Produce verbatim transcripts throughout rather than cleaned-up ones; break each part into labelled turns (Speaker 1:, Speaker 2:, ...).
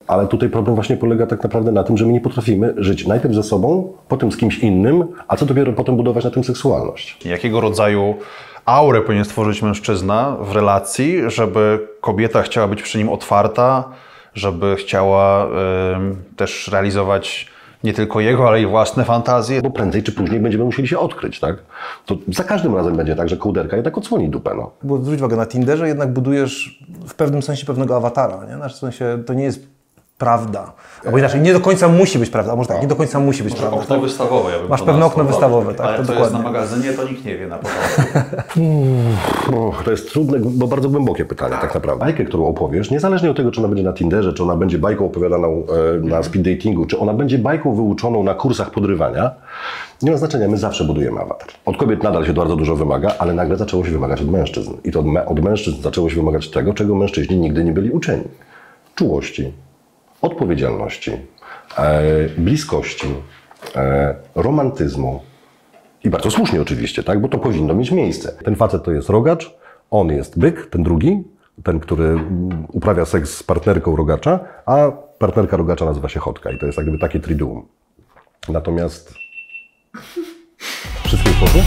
Speaker 1: Ale tutaj problem właśnie polega tak naprawdę na tym, że my nie potrafimy żyć najpierw ze sobą, potem z kimś innym, a co dopiero potem budować na tym seksualność.
Speaker 2: Jakiego rodzaju aurę powinien stworzyć mężczyzna w relacji, żeby kobieta chciała być przy nim otwarta, żeby chciała y, też realizować nie tylko jego, ale i własne fantazje.
Speaker 1: Bo prędzej czy później będziemy musieli się odkryć, tak? To za każdym razem będzie tak, że kołderka jednak odsłoni dupę, no.
Speaker 3: Bo zwróć uwagę, na Tinderze jednak budujesz w pewnym sensie pewnego awatara, nie? Znaczy, w sensie to nie jest prawda. Albo inaczej, nie do końca musi być prawda. A może tak, nie do końca musi być prawda.
Speaker 2: Okno wystawowe. Ja bym
Speaker 3: Masz pewne okno wystawowe, tak,
Speaker 2: ale
Speaker 3: to
Speaker 2: to
Speaker 3: dokładnie.
Speaker 2: jest na magazynie, to nikt nie wie na początku.
Speaker 1: O, to jest trudne, bo bardzo głębokie pytanie tak naprawdę. Bajkę, którą opowiesz, niezależnie od tego, czy ona będzie na Tinderze, czy ona będzie bajką opowiadaną e, na speed datingu, czy ona będzie bajką wyuczoną na kursach podrywania, nie ma znaczenia, my zawsze budujemy awatar. Od kobiet nadal się bardzo dużo wymaga, ale nagle zaczęło się wymagać od mężczyzn. I to od, me od mężczyzn zaczęło się wymagać tego, czego mężczyźni nigdy nie byli uczeni. Czułości, odpowiedzialności, e, bliskości, e, romantyzmu. I bardzo słusznie oczywiście, tak? Bo to powinno mieć miejsce. Ten facet to jest rogacz, on jest byk, ten drugi, ten, który uprawia seks z partnerką rogacza, a partnerka rogacza nazywa się chotka. I to jest jakby takie triduum. Natomiast... Wszystkie poszło?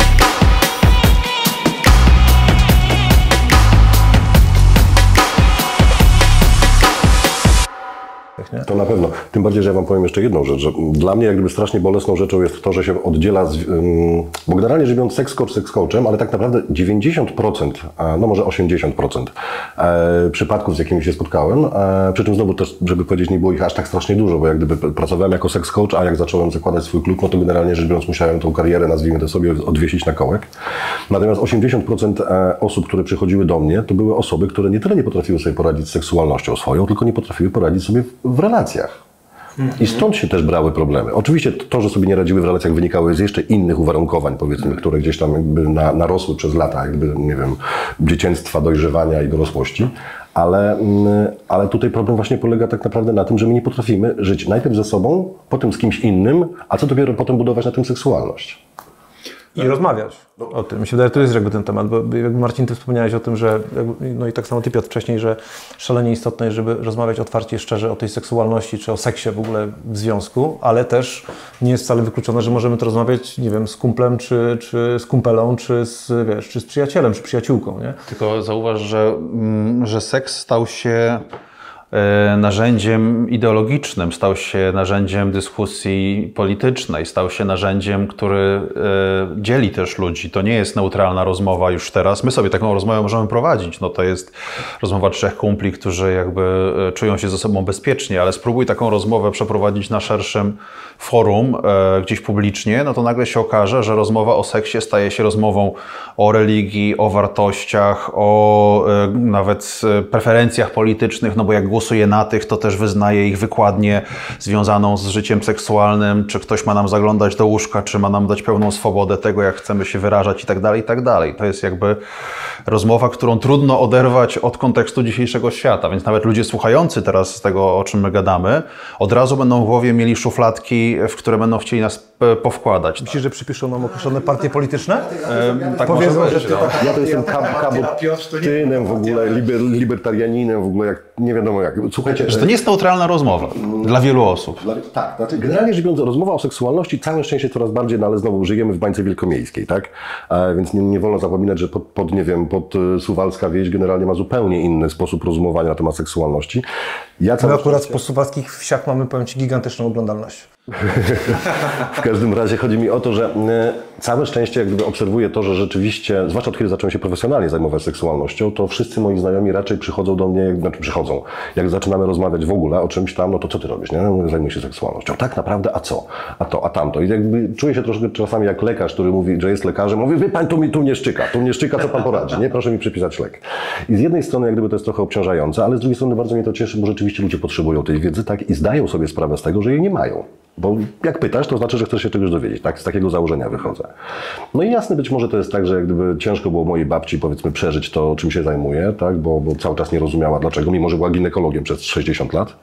Speaker 3: Nie?
Speaker 1: To na pewno. Tym bardziej, że ja wam powiem jeszcze jedną rzecz, że dla mnie jak gdyby strasznie bolesną rzeczą jest to, że się oddziela, z, um, bo generalnie rzecz biorąc seks coach seks coachem, ale tak naprawdę dziewięćdziesiąt procent, no może osiemdziesiąt procent e, przypadków, z jakimi się spotkałem, e, przy czym znowu też, żeby powiedzieć, nie było ich aż tak strasznie dużo, bo jak gdyby pracowałem jako seks coach, a jak zacząłem zakładać swój klub, no to generalnie rzecz biorąc musiałem tą karierę, nazwijmy to sobie, odwiesić na kołek. Natomiast osiemdziesiąt procent osób, które przychodziły do mnie, to były osoby, które nie tyle nie potrafiły sobie poradzić z seksualnością swoją, tylko nie potrafiły poradzić sobie w relacjach. I stąd się też brały problemy. Oczywiście to, że sobie nie radziły w relacjach, wynikało z jeszcze innych uwarunkowań, powiedzmy, które gdzieś tam jakby na, narosły przez lata, jakby, nie wiem, dzieciństwa, dojrzewania i dorosłości. Ale, ale tutaj problem właśnie polega tak naprawdę na tym, że my nie potrafimy żyć najpierw ze sobą, potem z kimś innym, a co dopiero potem budować na tym seksualność.
Speaker 3: I rozmawiać o tym. Mi się wydaje, że to jest jakby ten temat, bo jakby Marcin, ty wspomniałeś o tym, że, no i tak samo ty, Piotr, wcześniej, że szalenie istotne jest, żeby rozmawiać otwarcie i szczerze o tej seksualności, czy o seksie w ogóle w związku, ale też nie jest wcale wykluczone, że możemy to rozmawiać, nie wiem, z kumplem, czy, czy z kumpelą, czy z, wiesz, czy z przyjacielem, czy przyjaciółką, nie?
Speaker 2: Tylko zauważ, że, że seks stał się narzędziem ideologicznym, stał się narzędziem dyskusji politycznej, stał się narzędziem, który dzieli też ludzi. To nie jest neutralna rozmowa już teraz. My sobie taką rozmowę możemy prowadzić. No to jest rozmowa trzech kumpli, którzy jakby czują się ze sobą bezpiecznie, ale spróbuj taką rozmowę przeprowadzić na szerszym forum, gdzieś publicznie, no to nagle się okaże, że rozmowa o seksie staje się rozmową o religii, o wartościach, o nawet preferencjach politycznych, no bo jak głosuje na tych, to też wyznaje ich wykładnię związaną z życiem seksualnym, czy ktoś ma nam zaglądać do łóżka, czy ma nam dać pełną swobodę tego, jak chcemy się wyrażać i tak dalej, i tak dalej. To jest jakby rozmowa, którą trudno oderwać od kontekstu dzisiejszego świata, więc nawet ludzie słuchający teraz z tego, o czym my gadamy, od razu będą w głowie mieli szufladki, w które będą chcieli nas powkładać.
Speaker 3: Myślisz, że przypiszą nam określone partie polityczne?
Speaker 2: E, tak
Speaker 3: Powiedzą,
Speaker 2: może
Speaker 3: że
Speaker 2: być,
Speaker 3: ty
Speaker 2: no.
Speaker 3: tak...
Speaker 1: Ja to jestem kab kabotynem w ogóle, liber, libertarianinem w ogóle, jak nie wiadomo jak. Słuchajcie,
Speaker 2: Że to nie jest neutralna rozmowa dla wielu osób.
Speaker 1: Dla, tak, znaczy generalnie rzecz biorąc, rozmowa o seksualności całe szczęście coraz bardziej, no ale znowu żyjemy w bańce wielkomiejskiej, tak? E, więc nie, nie wolno zapominać, że pod, pod, nie wiem, pod Suwalska wieś generalnie ma zupełnie inny sposób rozumowania na temat seksualności. Ja
Speaker 3: My akurat szczęście... po suwalskich wsiach mamy, powiem ci, gigantyczną oglądalność.
Speaker 1: W każdym razie chodzi mi o to, że całe szczęście jak gdyby obserwuję to, że rzeczywiście, zwłaszcza od kiedy zacząłem się profesjonalnie zajmować seksualnością, to wszyscy moi znajomi raczej przychodzą do mnie, znaczy przychodzą, jak zaczynamy rozmawiać w ogóle o czymś tam, no to co ty robisz, nie? No, zajmuję się seksualnością. Tak naprawdę, a co? A to, a tamto. I jakby czuję się troszkę czasami jak lekarz, który mówi, że jest lekarzem, mówi, wie pan, tu mi tu nie szczyka, tu nie szczyka, co pan poradzi, nie? Proszę mi przypisać lek. I z jednej strony jak gdyby to jest trochę obciążające, ale z drugiej strony bardzo mnie to cieszy, bo rzeczywiście ludzie potrzebują tej wiedzy, tak? I zdają sobie sprawę z tego, że jej nie mają. Bo jak pytasz, to znaczy, że chcesz się czegoś dowiedzieć. Tak? Z takiego założenia wychodzę. No i jasne, być może to jest tak, że jak gdyby ciężko było mojej babci, powiedzmy, przeżyć to, czym się zajmuję, tak? bo, bo cały czas nie rozumiała dlaczego, mimo że była ginekologiem przez sześćdziesiąt lat.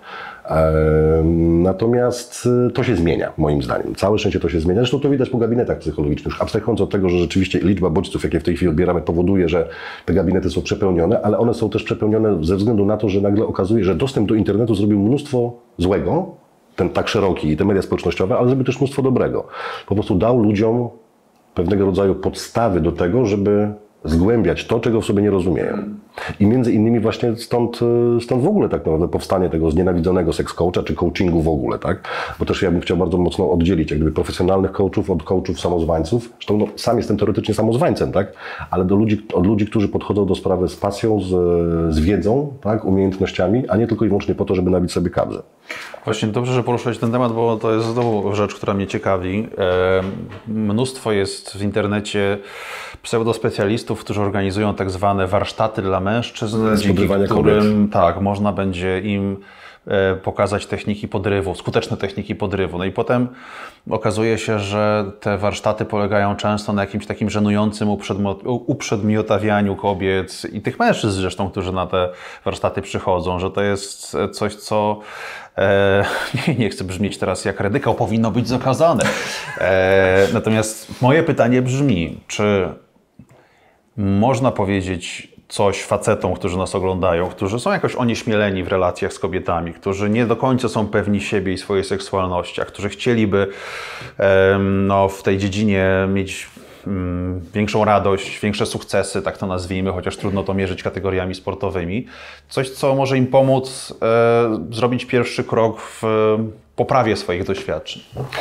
Speaker 1: Natomiast to się zmienia, moim zdaniem. Całe szczęście to się zmienia. Zresztą to widać po gabinetach psychologicznych. Już abstrahując od tego, że rzeczywiście liczba bodźców, jakie w tej chwili odbieramy, powoduje, że te gabinety są przepełnione, ale one są też przepełnione ze względu na to, że nagle okazuje, że dostęp do internetu zrobił mnóstwo złego, ten tak szeroki i te media społecznościowe, ale zrobił też mnóstwo dobrego. Po prostu dał ludziom pewnego rodzaju podstawy do tego, żeby zgłębiać to, czego w sobie nie rozumieją. I między innymi właśnie stąd, stąd w ogóle tak naprawdę powstanie tego znienawidzonego seks coacha, czy coachingu w ogóle, tak? Bo też ja bym chciał bardzo mocno oddzielić jak gdyby profesjonalnych coachów od coachów samozwańców. Zresztą no, sam jestem teoretycznie samozwańcem, tak? Ale do ludzi, od ludzi, którzy podchodzą do sprawy z pasją, z, z wiedzą, tak? Umiejętnościami, a nie tylko i wyłącznie po to, żeby nabić sobie kabzę.
Speaker 2: Właśnie dobrze, że poruszyłeś ten temat, bo to jest znowu rzecz, która mnie ciekawi. E, mnóstwo jest w internecie pseudospecjalistów, którzy organizują tak zwane warsztaty dla mężczyzn, dzięki którym tak, można będzie im e, pokazać techniki podrywu, skuteczne techniki podrywu. No i potem okazuje się, że te warsztaty polegają często na jakimś takim żenującym uprzedmiotawianiu kobiet i tych mężczyzn zresztą, którzy na te warsztaty przychodzą, że to jest coś, co E, nie, nie chcę brzmieć teraz jak radykał, powinno być zakazane. E, natomiast moje pytanie brzmi, czy można powiedzieć coś facetom, którzy nas oglądają, którzy są jakoś onieśmieleni w relacjach z kobietami, którzy nie do końca są pewni siebie i swojej seksualności, a którzy chcieliby e, no, w tej dziedzinie mieć większą radość, większe sukcesy, tak to nazwijmy, chociaż trudno to mierzyć kategoriami sportowymi. Coś, co może im pomóc e, zrobić pierwszy krok w poprawie swoich doświadczeń.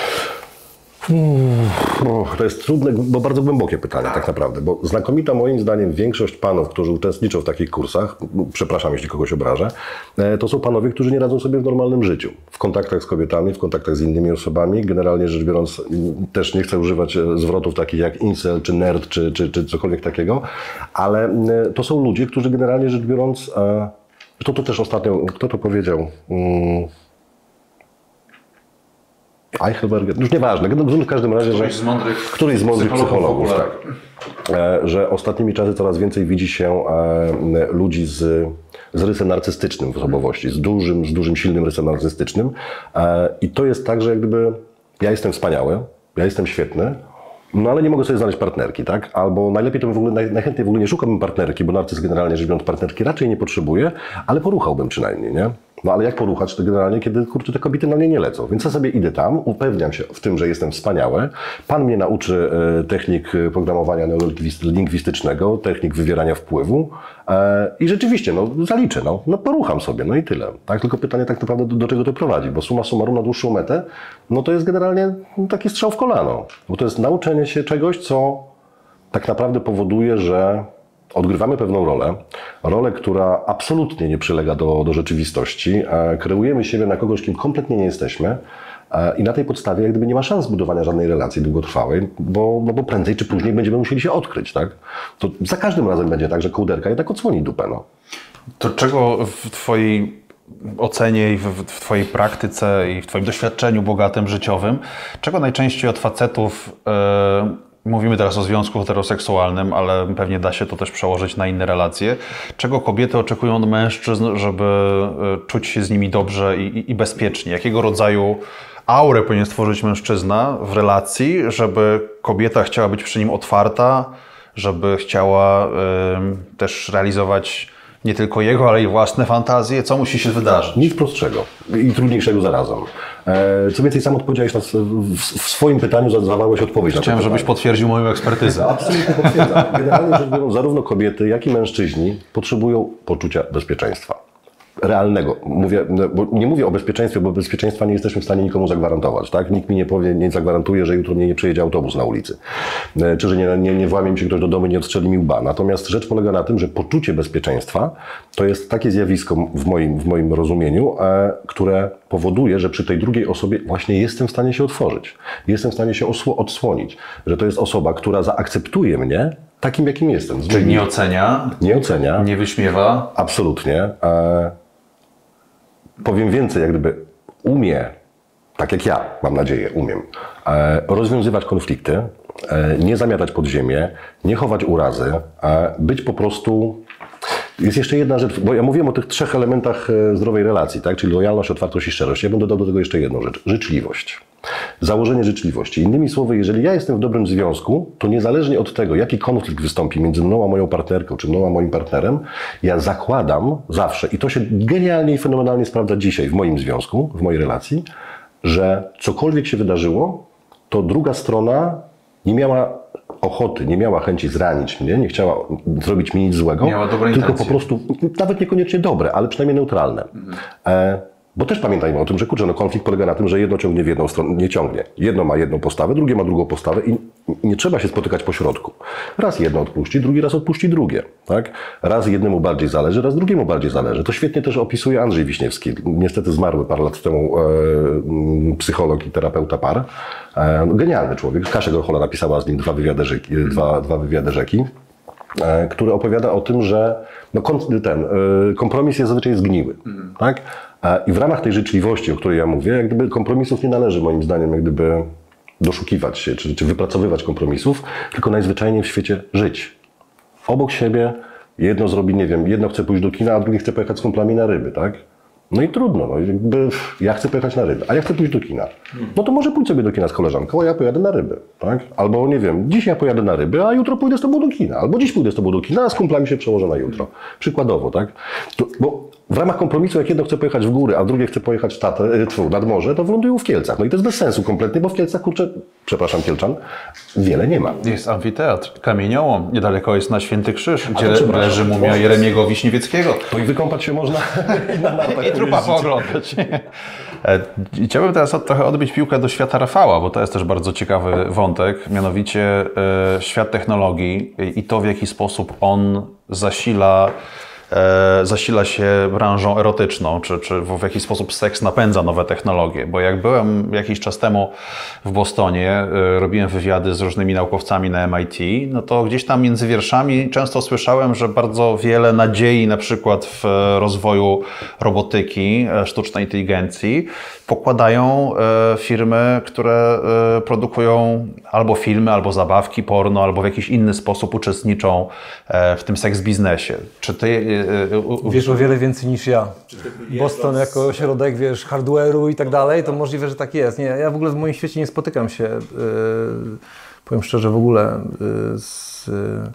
Speaker 1: Hmm, to jest trudne, bo bardzo głębokie pytanie tak naprawdę, bo znakomita moim zdaniem większość panów, którzy uczestniczą w takich kursach, przepraszam jeśli kogoś obrażę, to są panowie, którzy nie radzą sobie w normalnym życiu, w kontaktach z kobietami, w kontaktach z innymi osobami, generalnie rzecz biorąc też nie chcę używać zwrotów takich jak incel, czy nerd, czy, czy, czy cokolwiek takiego, ale to są ludzie, którzy generalnie rzecz biorąc, to to też ostatnio, kto to powiedział? Hmm. Eichelberger, już nieważne, w każdym razie,
Speaker 2: któryś
Speaker 1: że
Speaker 2: z mądrych
Speaker 1: któryś z mądrych psychologów,
Speaker 2: psychologów
Speaker 1: tak, że ostatnimi czasy coraz więcej widzi się ludzi z, z rysem narcystycznym w osobowości, z dużym, z dużym, silnym rysem narcystycznym i to jest tak, że jak gdyby ja jestem wspaniały, ja jestem świetny, no ale nie mogę sobie znaleźć partnerki, tak? Albo najlepiej to bym w ogóle, naj, najchętniej w ogóle nie szukałbym partnerki, bo narcyz generalnie rzecz biorąc partnerki raczej nie potrzebuje, ale poruchałbym przynajmniej, nie? No ale jak poruchać to generalnie, kiedy kurczę, te kobiety na mnie nie lecą? Więc ja sobie idę tam, upewniam się w tym, że jestem wspaniały. Pan mnie nauczy e, technik programowania neurolingwistycznego, technik wywierania wpływu e, i rzeczywiście, no zaliczę, no, no porucham sobie, no i tyle. Tak? Tylko pytanie tak naprawdę do, do czego to prowadzi, bo summa summarum na dłuższą metę, no to jest generalnie taki strzał w kolano. Bo to jest nauczenie się czegoś, co tak naprawdę powoduje, że odgrywamy pewną rolę, rolę, która absolutnie nie przylega do, do rzeczywistości, e, kreujemy siebie na kogoś, kim kompletnie nie jesteśmy e, i na tej podstawie jak gdyby nie ma szans budowania żadnej relacji długotrwałej, bo, no bo prędzej czy później będziemy musieli się odkryć, tak? To za każdym razem będzie tak, że kołderka jednak odsłoni dupę, no.
Speaker 2: To czego w Twojej ocenie i w, w Twojej praktyce i w Twoim doświadczeniu bogatym, życiowym, czego najczęściej od facetów yy, mówimy teraz o związku heteroseksualnym, ale pewnie da się to też przełożyć na inne relacje. Czego kobiety oczekują od mężczyzn, żeby czuć się z nimi dobrze i, i, i bezpiecznie? Jakiego rodzaju aurę powinien stworzyć mężczyzna w relacji, żeby kobieta chciała być przy nim otwarta, żeby chciała y, też realizować nie tylko jego, ale i własne fantazje? Co musi się wydarzyć?
Speaker 1: Nic prostszego i trudniejszego zarazem. E, co więcej, sam odpowiedziałeś na, w, w swoim pytaniu, zadawałeś odpowiedź
Speaker 2: Chciałem,
Speaker 1: na to
Speaker 2: żebyś
Speaker 1: pytanie.
Speaker 2: potwierdził moją ekspertyzę.
Speaker 1: Absolutnie potwierdzam. Generalnie rzecz biorąc, zarówno kobiety, jak i mężczyźni potrzebują poczucia bezpieczeństwa. Realnego. Mówię, bo nie mówię o bezpieczeństwie, bo bezpieczeństwa nie jesteśmy w stanie nikomu zagwarantować. Tak? Nikt mi nie powie, nie zagwarantuje, że jutro mnie nie przejedzie autobus na ulicy. Czy że nie, nie, nie włamie mi się ktoś do domu i nie odstrzeli mi łba. Natomiast rzecz polega na tym, że poczucie bezpieczeństwa to jest takie zjawisko w moim, w moim rozumieniu, e, które powoduje, że przy tej drugiej osobie właśnie jestem w stanie się otworzyć. Jestem w stanie się osło- odsłonić. Że to jest osoba, która zaakceptuje mnie takim, jakim jestem.
Speaker 2: Czyli nie ocenia,
Speaker 1: nie ocenia,
Speaker 2: nie wyśmiewa.
Speaker 1: Absolutnie. E, powiem więcej, jak gdyby umie, tak jak ja, mam nadzieję, umiem, e, rozwiązywać konflikty, e, nie zamiatać pod ziemię, nie chować urazy, e, być po prostu Jest jeszcze jedna rzecz, bo ja mówiłem o tych trzech elementach e, zdrowej relacji, tak? Czyli lojalność, otwartość i szczerość. Ja bym dodał do tego jeszcze jedną rzecz. Życzliwość. Założenie życzliwości. Innymi słowy, jeżeli ja jestem w dobrym związku, to niezależnie od tego, jaki konflikt wystąpi między mną a moją partnerką, czy mną a moim partnerem, ja zakładam zawsze, i to się genialnie i fenomenalnie sprawdza dzisiaj w moim związku, w mojej relacji, że cokolwiek się wydarzyło, to druga strona nie miała ochoty, nie miała chęci zranić mnie, nie chciała zrobić mi nic złego,
Speaker 2: Miała dobre
Speaker 1: tylko
Speaker 2: intencje.
Speaker 1: po prostu, nawet niekoniecznie dobre, ale przynajmniej neutralne. Mhm. E, Bo też pamiętajmy o tym, że kurczę, no konflikt polega na tym, że jedno ciągnie w jedną stronę, nie ciągnie. Jedno ma jedną postawę, drugie ma drugą postawę i nie trzeba się spotykać po środku. Raz jedno odpuści, drugi raz odpuści drugie. Tak? Raz jednemu bardziej zależy, raz drugiemu bardziej zależy. To świetnie też opisuje Andrzej Wiśniewski. Niestety zmarły parę lat temu e, psycholog i terapeuta par. E, genialny człowiek. Kasia Gorchola napisała z nim dwa wywiady rzeki, dwa, dwa wywiady rzeki. Który opowiada o tym, że no, ten kompromis jest zazwyczaj zgniły. Mm. Tak? I w ramach tej życzliwości, o której ja mówię, jak gdyby kompromisów nie należy moim zdaniem jak gdyby doszukiwać się, czy, czy wypracowywać kompromisów, tylko najzwyczajniej w świecie żyć. Obok siebie jedno zrobi, nie wiem, jedno chce pójść do kina, a drugie chce pojechać z kumplami na ryby, tak? No i trudno, no jakby ja chcę pojechać na ryby, a ja chcę pójść do kina. No to może pójdź sobie do kina z koleżanką, a ja pojadę na ryby, tak? Albo nie wiem, dziś ja pojadę na ryby, a jutro pójdę z tobą do kina. Albo dziś pójdę z tobą do kina, a z kumplami się przełożę na jutro. Przykładowo, tak? To, bo w ramach kompromisu, jak jedno chce pojechać w góry, a drugie chce pojechać w Tatry, tfu, nad morze, to wylądują w Kielcach. No i to jest bez sensu kompletnie, bo w Kielcach, kurczę, przepraszam Kielczan, wiele nie ma.
Speaker 2: Jest amfiteatr, kamieniołom, niedaleko jest na Święty Krzyż, gdzie
Speaker 1: przepraszam,
Speaker 2: leży mumia Jeremiego Wiśniewieckiego.
Speaker 1: To i wykąpać się można na nartach.
Speaker 2: I trupa pooglądać. E, Chciałbym teraz od, trochę odbić piłkę do świata Rafała, bo to jest też bardzo ciekawy wątek, mianowicie e, świat technologii i to, w jaki sposób on zasila E, zasila się branżą erotyczną, czy, czy w jaki sposób seks napędza nowe technologie. Bo jak byłem jakiś czas temu w Bostonie, e, robiłem wywiady z różnymi naukowcami na M I T, no to gdzieś tam między wierszami często słyszałem, że bardzo wiele nadziei na przykład w rozwoju robotyki, e, sztucznej inteligencji pokładają e, firmy, które e, produkują albo filmy, albo zabawki porno, albo w jakiś inny sposób uczestniczą e, w tym seks biznesie. Czy ty
Speaker 3: Wiesz o wiele więcej niż ja. Boston jako ośrodek, wiesz, hardware'u i tak dalej, to możliwe, że tak jest. Nie, ja w ogóle w moim świecie nie spotykam się, yy, powiem szczerze, w ogóle yy, z,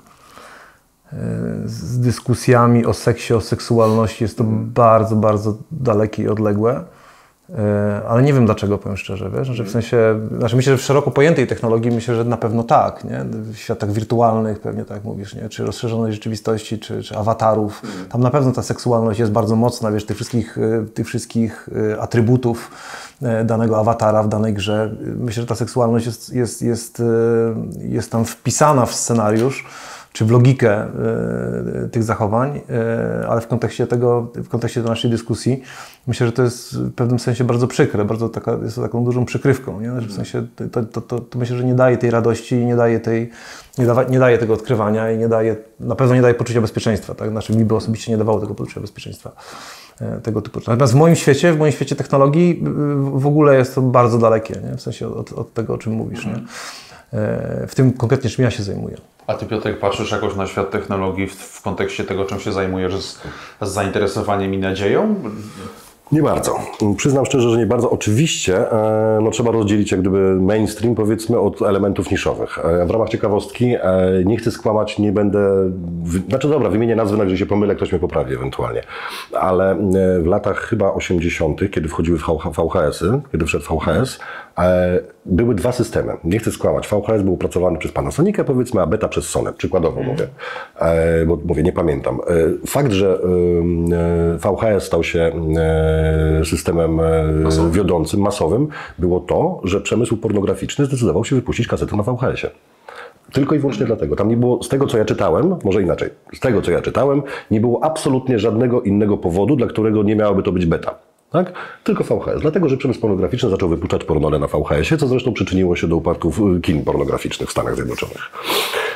Speaker 3: yy, z dyskusjami o seksie, o seksualności. Jest to bardzo, bardzo dalekie i odległe. Ale nie wiem dlaczego, powiem szczerze, wiesz, że w sensie, znaczy myślę, że w szeroko pojętej technologii myślę, że na pewno tak, nie? W światach wirtualnych pewnie tak mówisz, nie? Czy rozszerzonej rzeczywistości, czy, czy awatarów, tam na pewno ta seksualność jest bardzo mocna, wiesz, tych wszystkich, tych wszystkich atrybutów danego awatara w danej grze. Myślę, że ta seksualność jest, jest, jest, jest tam wpisana w scenariusz, czy w logikę y, tych zachowań, y, ale w kontekście tego, w kontekście tej naszej dyskusji myślę, że to jest w pewnym sensie bardzo przykre, bardzo taka, jest to taką dużą przykrywką, nie? Że w sensie to, to, to, to myślę, że nie daje tej radości i nie daje tej, nie, dawa, nie daje tego odkrywania i nie daje, na pewno nie daje poczucia bezpieczeństwa, tak? Znaczy mi by osobiście nie dawało tego poczucia bezpieczeństwa. Tego typu. Natomiast w moim świecie, w moim świecie technologii w ogóle jest to bardzo dalekie, nie? W sensie od, od tego, o czym mówisz, nie? W tym konkretnie, czym ja się zajmuję.
Speaker 2: A ty, Piotrek, patrzysz jakoś na świat technologii w, w kontekście tego, czym się zajmujesz, z, z zainteresowaniem i nadzieją?
Speaker 1: Nie bardzo. Przyznam szczerze, że nie bardzo. Oczywiście e, no, trzeba rozdzielić jak gdyby mainstream, powiedzmy, od elementów niszowych. E, w ramach ciekawostki e, nie chcę skłamać, nie będę... Wy, znaczy dobra, wymienię nazwy, na gdzie się pomylę, ktoś mnie poprawi ewentualnie. Ale e, w latach chyba osiemdziesiątych, kiedy wchodziły V H S-y, kiedy wszedł V H S, e, były dwa systemy. Nie chcę skłamać. V H S był opracowany przez Panasonica, powiedzmy, a beta przez Sony. Przykładowo mm. mówię. E, bo mówię, nie pamiętam. E, fakt, że e, V H S stał się e, systemem masowym. wiodącym, masowym, było to, że przemysł pornograficzny zdecydował się wypuścić kasety na V H S-ie. Tylko i wyłącznie dlatego. Tam nie było, z tego co ja czytałem, może inaczej, z tego co ja czytałem, nie było absolutnie żadnego innego powodu, dla którego nie miałaby to być beta. Tak? Tylko V H S. Dlatego, że przemysł pornograficzny zaczął wypuszczać pornole na V H S-ie, co zresztą przyczyniło się do upadków kin pornograficznych w Stanach Zjednoczonych.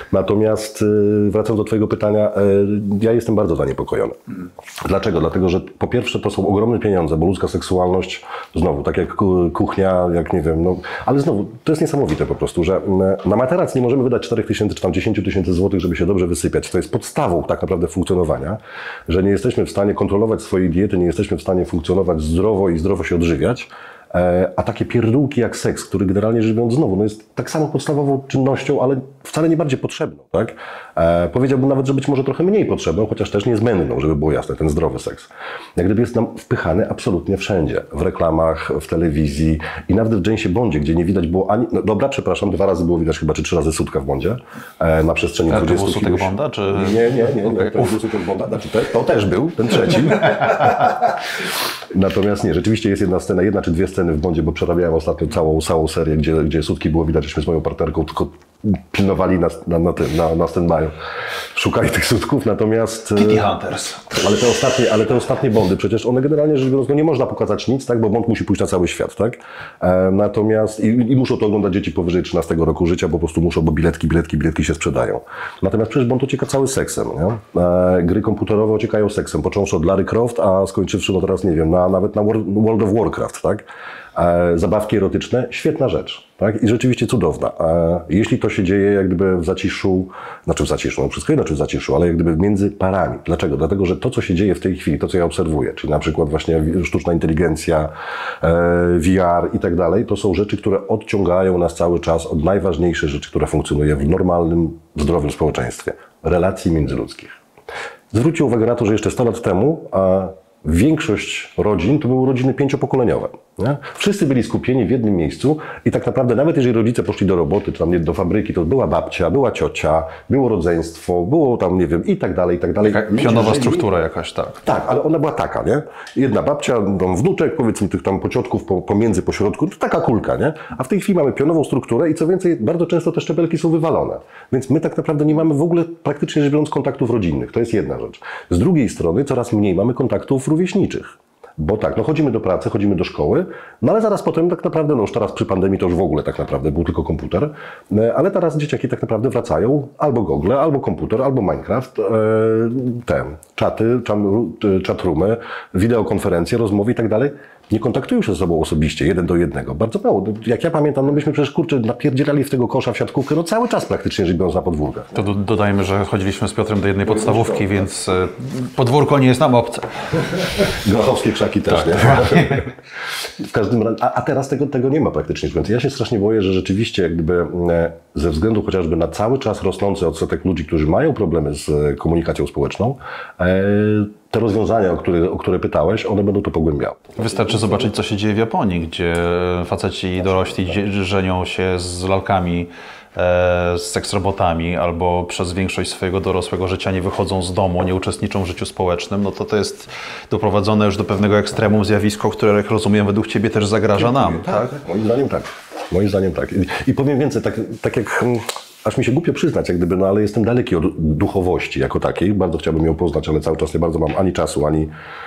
Speaker 1: Natomiast y, wracając do twojego pytania, y, ja jestem bardzo zaniepokojony. Dlaczego? Dlatego, że po pierwsze to są ogromne pieniądze, bo ludzka seksualność, znowu, tak jak ku- kuchnia, jak nie wiem, no, ale znowu, to jest niesamowite po prostu, że y, na materac nie możemy wydać cztery tysiące czy tam dziesięć tysięcy złotych, żeby się dobrze wysypiać. To jest podstawą tak naprawdę funkcjonowania, że nie jesteśmy w stanie kontrolować swojej diety, nie jesteśmy w stanie funkcjonować zdrowo i zdrowo się odżywiać. A takie pierdółki jak seks, który generalnie rzecz biorąc znowu no jest tak samo podstawową czynnością, ale wcale nie bardziej potrzebną, tak? E, powiedziałbym nawet, że być może trochę mniej potrzebną, chociaż też niezbędną, żeby było jasne, ten zdrowy seks. Jak gdyby jest nam wpychany absolutnie wszędzie. W reklamach, w telewizji i nawet w Jamesie Bondzie, gdzie nie widać było ani... No dobra, przepraszam, dwa razy było widać chyba, czy trzy razy sutka w Bondzie e, na przestrzeni
Speaker 2: Ale to był
Speaker 1: dwudziestu
Speaker 2: sutek
Speaker 1: iluś-
Speaker 2: Bonda, czy...
Speaker 1: Nie, nie, nie, nie, to nie był sutek Bonda, znaczy te, to też był, ten trzeci. Natomiast nie, rzeczywiście jest jedna scena, jedna czy dwie sceny w Bondzie, bo przerabiałem ostatnio całą, całą serię, gdzie, gdzie sutki było widać, żeśmy z moją partnerką tylko pilnowali na, na, na tym, na, na stand-by. Szukali tych sutków, natomiast...
Speaker 2: Kitty Hunters.
Speaker 1: Ale te ostatnie, ale te ostatnie Bondy, przecież one generalnie rzecz biorąc, no nie można pokazać nic, tak, bo Bond musi pójść na cały świat, tak? E, natomiast i, i muszą to oglądać dzieci powyżej trzynastego roku życia, po prostu muszą, bo biletki, biletki, biletki się sprzedają. Natomiast przecież Bond ocieka cały seksem, nie? E, gry komputerowe ociekają seksem, począwszy od Lara Croft, a skończywszy, no teraz nie wiem, na, nawet na World of Warcraft, tak? E, zabawki erotyczne, świetna rzecz, tak? I rzeczywiście cudowna. E, jeśli to się dzieje jak gdyby w zaciszu, znaczy w zaciszu, no wszystko inaczej w zaciszu, ale jak gdyby między parami. Dlaczego? Dlatego, że to, co się dzieje w tej chwili, to, co ja obserwuję, czyli na przykład właśnie sztuczna inteligencja, e, V R i tak dalej, to są rzeczy, które odciągają nas cały czas od najważniejszych rzeczy, które funkcjonuje w normalnym, zdrowym społeczeństwie. Relacji międzyludzkich. Zwróćcie uwagę na to, że jeszcze sto lat temu a większość rodzin to były rodziny pięciopokoleniowe. Nie? Wszyscy byli skupieni w jednym miejscu i tak naprawdę nawet jeżeli rodzice poszli do roboty, czy tam nie, do fabryki, to była babcia, była ciocia, było rodzeństwo, było tam, nie wiem, i tak dalej, i tak dalej.
Speaker 2: Taka pionowa struktura jakaś, tak.
Speaker 1: Tak, ale ona była taka, nie? Jedna babcia, tam wnuczek, powiedzmy tych tam pociotków po, pomiędzy, po środku, to taka kulka, nie? A w tej chwili mamy pionową strukturę i co więcej, bardzo często te szczebelki są wywalone. Więc my tak naprawdę nie mamy w ogóle praktycznie rzecz biorąc kontaktów rodzinnych. To jest jedna rzecz. Z drugiej strony coraz mniej mamy kontaktów rówieśniczych. Bo tak, no chodzimy do pracy, chodzimy do szkoły, no ale zaraz potem tak naprawdę, no już teraz przy pandemii to już w ogóle tak naprawdę był tylko komputer, ale teraz dzieciaki tak naprawdę wracają albo Google, albo komputer, albo Minecraft, e, te czaty, chatroomy, wideokonferencje, rozmowy i tak dalej. Nie kontaktują się ze sobą osobiście, jeden do jednego. Bardzo mało. Jak ja pamiętam, no myśmy przecież, kurczę, napierdzielali w tego kosza w siatkówkę, no cały czas praktycznie rzecz biorąc na podwórkach.
Speaker 2: To do, dodajmy, że chodziliśmy z Piotrem do jednej podstawówki, więc e, podwórko nie jest nam obce.
Speaker 1: Grochowskie krzaki też, nie? W każdym razie, a, a teraz tego, tego nie ma praktycznie. Więc ja się strasznie boję, że rzeczywiście jak gdyby e, ze względu chociażby na cały czas rosnący odsetek ludzi, którzy mają problemy z e, komunikacją społeczną, e, te rozwiązania, o które, o które pytałeś, one będą to pogłębiały.
Speaker 2: Wystarczy zobaczyć, co się dzieje w Japonii, gdzie faceci dorośli żenią się z lalkami, e, z seksrobotami, albo przez większość swojego dorosłego życia nie wychodzą z domu, nie uczestniczą w życiu społecznym, no to to jest doprowadzone już do pewnego ekstremum zjawisko, które, jak rozumiem, według Ciebie też zagraża nam, tak?
Speaker 1: tak? Moim zdaniem tak. Moim zdaniem tak. I, i powiem więcej, tak, tak jak... Aż mi się głupio przyznać, jak gdyby, no ale jestem daleki od duchowości jako takiej. Bardzo chciałbym ją poznać, ale cały czas nie bardzo mam ani czasu, ani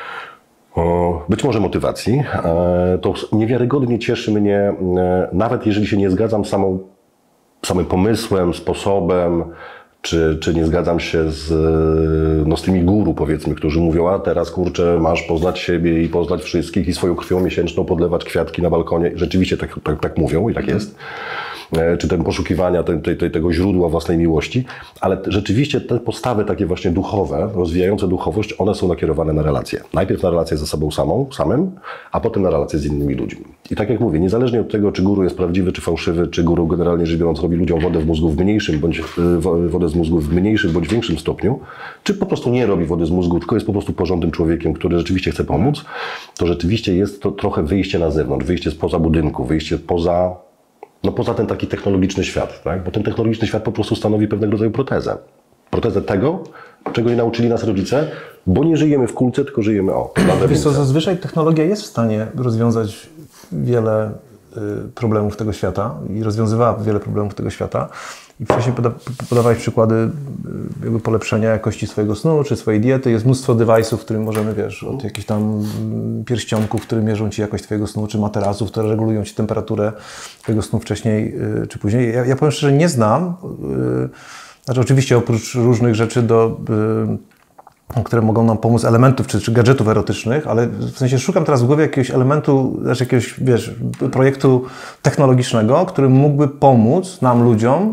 Speaker 1: o, być może motywacji. E, to niewiarygodnie cieszy mnie, e, nawet jeżeli się nie zgadzam z samą, samym pomysłem, sposobem, czy, czy nie zgadzam się z, no, z tymi guru, powiedzmy, którzy mówią, a teraz, kurczę, masz poznać siebie i poznać wszystkich i swoją krwią miesięczną podlewać kwiatki na balkonie. Rzeczywiście tak, tak, tak mówią i tak jest. Czy ten poszukiwania te, te, te, tego źródła własnej miłości, ale rzeczywiście te postawy takie właśnie duchowe, rozwijające duchowość, one są nakierowane na relacje. Najpierw na relacje ze sobą samą, samym, a potem na relacje z innymi ludźmi. I tak jak mówię, niezależnie od tego, czy guru jest prawdziwy, czy fałszywy, czy guru generalnie rzecz biorąc robi ludziom wodę w mózgu w mniejszym, bądź wodę z mózgu w mniejszym, bądź większym stopniu, czy po prostu nie robi wody z mózgu, tylko jest po prostu porządnym człowiekiem, który rzeczywiście chce pomóc, to rzeczywiście jest to trochę wyjście na zewnątrz, wyjście spoza budynku, wyjście poza No poza ten taki technologiczny świat, tak? Bo ten technologiczny świat po prostu stanowi pewnego rodzaju protezę. Protezę tego, czego nie nauczyli nas rodzice, bo nie żyjemy w kulce, tylko żyjemy o.
Speaker 3: Wiesz co, zazwyczaj technologia jest w stanie rozwiązać wiele y, problemów tego świata i rozwiązywała wiele problemów tego świata. I wcześniej poda, podawałeś przykłady y, jakby polepszenia jakości swojego snu czy swojej diety. Jest mnóstwo device'ów, w którym możemy, wiesz, od jakichś tam y, pierścionków, które mierzą Ci jakość Twojego snu, czy materaców, które regulują Ci temperaturę Twojego snu wcześniej y, czy później. Ja, ja powiem szczerze, nie znam y, Znaczy oczywiście oprócz różnych rzeczy, do, y, które mogą nam pomóc, elementów czy, czy gadżetów erotycznych, ale w sensie szukam teraz w głowie jakiegoś elementu, znaczy jakiegoś, wiesz, projektu technologicznego, który mógłby pomóc nam, ludziom,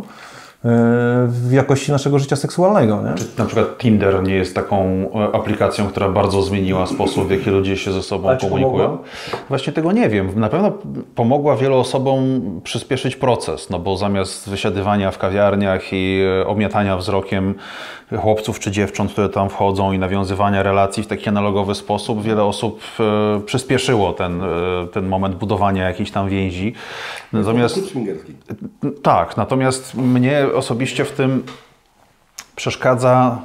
Speaker 3: w jakości naszego życia seksualnego. Nie?
Speaker 2: Czy na przykład Tinder nie jest taką aplikacją, która bardzo zmieniła sposób, w jaki ludzie się ze sobą
Speaker 3: Ale czy
Speaker 2: komunikują?
Speaker 3: pomogła?
Speaker 2: Właśnie tego nie wiem. Na pewno pomogła wielu osobom przyspieszyć proces, no bo zamiast wysiadywania w kawiarniach i omiatania wzrokiem chłopców czy dziewcząt, które tam wchodzą i nawiązywania relacji w taki analogowy sposób, wiele osób e, przyspieszyło ten, e, ten moment budowania jakiejś tam więzi. Natomiast tak, natomiast mnie osobiście w tym przeszkadza,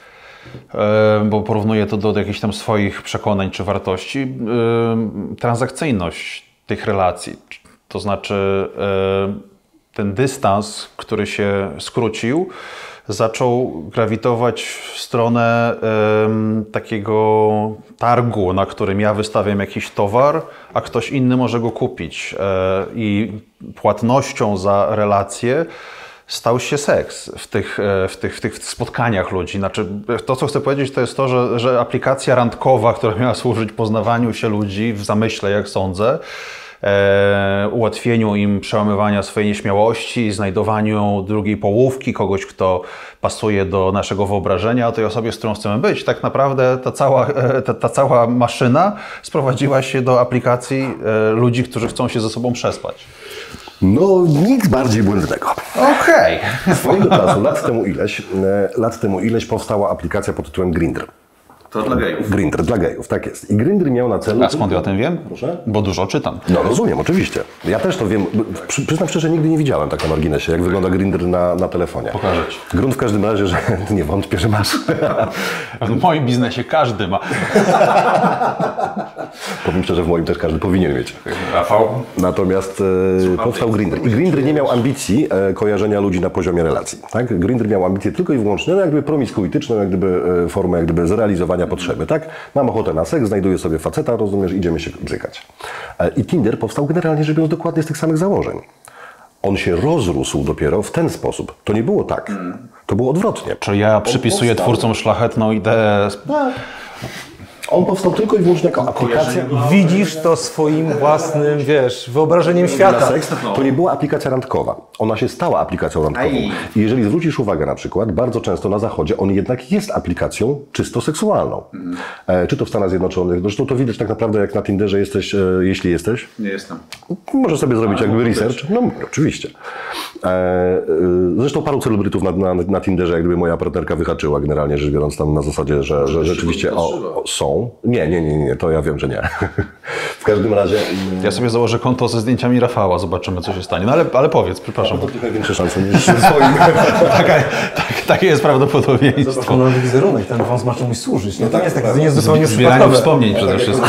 Speaker 2: e, bo porównuję to do jakichś tam swoich przekonań czy wartości, e, transakcyjność tych relacji. To znaczy e, ten dystans, który się skrócił, zaczął grawitować w stronę um, takiego targu, na którym ja wystawiam jakiś towar, a ktoś inny może go kupić. E, I płatnością za relację stał się seks w tych, w tych, w tych spotkaniach ludzi. Znaczy, to, co chcę powiedzieć, to jest to, że, że aplikacja randkowa, która miała służyć poznawaniu się ludzi w zamyśle, jak sądzę, E, ułatwieniu im przełamywania swojej nieśmiałości, znajdowaniu drugiej połówki, kogoś, kto pasuje do naszego wyobrażenia o tej osobie, z którą chcemy być. Tak naprawdę ta cała, e, ta, ta cała maszyna sprowadziła się do aplikacji e, ludzi, którzy chcą się ze sobą przespać.
Speaker 1: No, nic bardziej błędnego.
Speaker 2: Okej. Okay.
Speaker 1: Swojego czasu, lat temu ileś, e, lat temu ileś powstała aplikacja pod tytułem Grindr.
Speaker 2: To dla gejów.
Speaker 1: Grindr, dla gejów, tak jest. I Grindr miał na celu...
Speaker 2: A skąd ja o tym wiem?
Speaker 1: Proszę?
Speaker 2: Bo dużo czytam.
Speaker 1: No rozumiem, oczywiście. Ja też to wiem. Przy, przyznam szczerze, nigdy nie widziałem tak na marginesie, jak wygląda Grindr na, na telefonie.
Speaker 2: Pokażę ci.
Speaker 1: Grunt w każdym razie, że nie wątpię, że masz.
Speaker 2: W moim biznesie każdy ma.
Speaker 1: Powiem szczerze, w moim też każdy powinien mieć.
Speaker 2: Rafał?
Speaker 1: Natomiast e, powstał Grindr. I Grindr nie miał ambicji e, kojarzenia ludzi na poziomie relacji. Tak? Grindr miał ambicję tylko i wyłącznie, no, jak gdyby promiskuityczną, jak gdyby e, formę jak gdyby zrealizowania potrzeby. Tak? Mam ochotę na seks, znajduję sobie faceta, rozumiesz, idziemy się bzykać. E, I Tinder powstał generalnie rzecz biorąc dokładnie z tych samych założeń. On się rozrósł dopiero w ten sposób. To nie było tak. To było odwrotnie.
Speaker 2: Czy ja przypisuję
Speaker 1: powstał-
Speaker 2: twórcom szlachetną ideę?
Speaker 1: Tak. On powstał tylko i wyłącznie jako aplikacja.
Speaker 3: Widzisz to swoim własnym, wiesz, wyobrażeniem
Speaker 1: Na
Speaker 3: świata.
Speaker 1: seks, to nie była aplikacja randkowa. Ona się stała aplikacją randkową.
Speaker 2: Aj.
Speaker 1: I jeżeli zwrócisz uwagę na przykład, bardzo często na Zachodzie on jednak jest aplikacją czysto seksualną. E, czy to w Stanach Zjednoczonych. Zresztą to widać tak naprawdę, jak na Tinderze jesteś, e, jeśli jesteś.
Speaker 2: Nie jestem.
Speaker 1: Możesz sobie zrobić jakby research. No oczywiście. E, e, zresztą paru celebrytów na, na, na Tinderze, jak gdyby moja partnerka wyhaczyła generalnie rzecz biorąc tam na zasadzie, że, że rzeczywiście o, o, są. Nie, nie, nie, nie, to ja wiem, że nie. W każdym razie...
Speaker 2: Ja sobie założę konto ze zdjęciami Rafała, zobaczymy, co się stanie. No ale, ale powiedz, przepraszam.
Speaker 1: To trochę większe szanse niż swoim.
Speaker 2: Taka, tak, takie jest prawdopodobieństwo.
Speaker 3: Doskonały wizerunek, ten wąs ma czemuś służyć. Nie? To nie jest tak, to nie jest zupełnie
Speaker 2: Zbieranie
Speaker 3: przypadkowe.
Speaker 2: wspomnień przede wszystkim.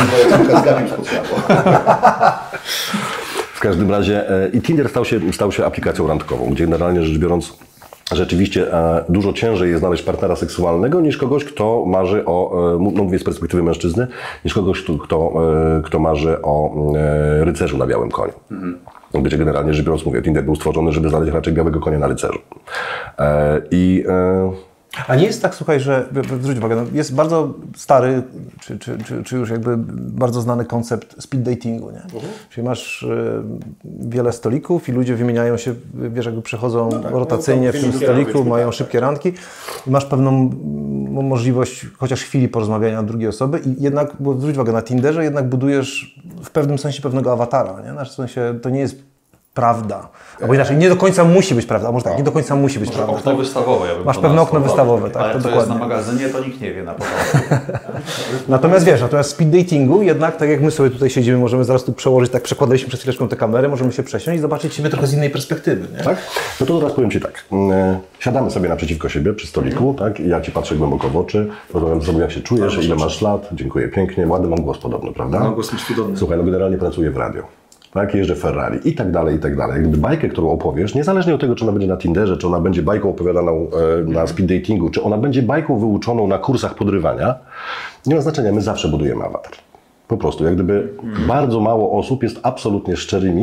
Speaker 1: W każdym razie e, i Tinder stał się, stał się aplikacją randkową, gdzie generalnie rzecz biorąc rzeczywiście e, dużo ciężej jest znaleźć partnera seksualnego niż kogoś, kto marzy o, e, no mówię z perspektywy mężczyzny, niż kogoś, kto, kto, e, kto marzy o e, rycerzu na białym koniu. Mhm. Gdzie generalnie rzecz biorąc mówię, Tinder był stworzony, żeby znaleźć raczej białego konia na rycerzu. E, I... E,
Speaker 3: A nie jest tak, słuchaj, że, zwróć uwagę, no jest bardzo stary, czy, czy, czy, czy już jakby bardzo znany koncept speed datingu, nie? Uh-huh. Czyli masz y, wiele stolików i ludzie wymieniają się, wiesz, jakby przechodzą no tak, rotacyjnie no w tym stoliku, mają szybkie randki i masz pewną m- możliwość chociaż chwili porozmawiania drugiej osoby i jednak, bo zwróć uwagę, na Tinderze jednak budujesz w pewnym sensie pewnego awatara, nie? Znaczy, w sensie to nie jest prawda. Albo inaczej, nie do końca musi być prawda, a może tak, nie do końca musi być prawda.
Speaker 2: Okno wystawowe, ja bym
Speaker 3: Masz
Speaker 2: to
Speaker 3: pewne
Speaker 2: nazwał.
Speaker 3: okno wystawowe, tak,
Speaker 2: Ale
Speaker 3: to
Speaker 2: to
Speaker 3: dokładnie.
Speaker 2: jest na magazynie, to nikt nie wie na początku.
Speaker 3: Natomiast wiesz, natomiast speed datingu jednak, tak jak my sobie tutaj siedzimy, możemy zaraz tu przełożyć, tak przekładaliśmy przez chwileczkę tę kamerę, możemy się przesiąść i zobaczyć siebie trochę z innej perspektywy, nie?
Speaker 1: Tak? No to teraz powiem Ci tak. E, Siadamy sobie naprzeciwko siebie przy stoliku, tak? I ja Ci patrzę głęboko w oczy, rozmawiam z tobą, jak się czujesz, ile masz lat, dziękuję pięknie, ładny mam głos podobno, prawda?
Speaker 4: No, głos masz cudowny.
Speaker 1: Słuchaj, no generalnie pracuję w radio. Tak, jeżdżę Ferrari i tak dalej, i tak dalej. Jakby bajkę, którą opowiesz, niezależnie od tego, czy ona będzie na Tinderze, czy ona będzie bajką opowiadaną e, na speed datingu, czy ona będzie bajką wyuczoną na kursach podrywania, nie ma znaczenia, my zawsze budujemy awatar. Po prostu, jak gdyby bardzo mało osób jest absolutnie szczerymi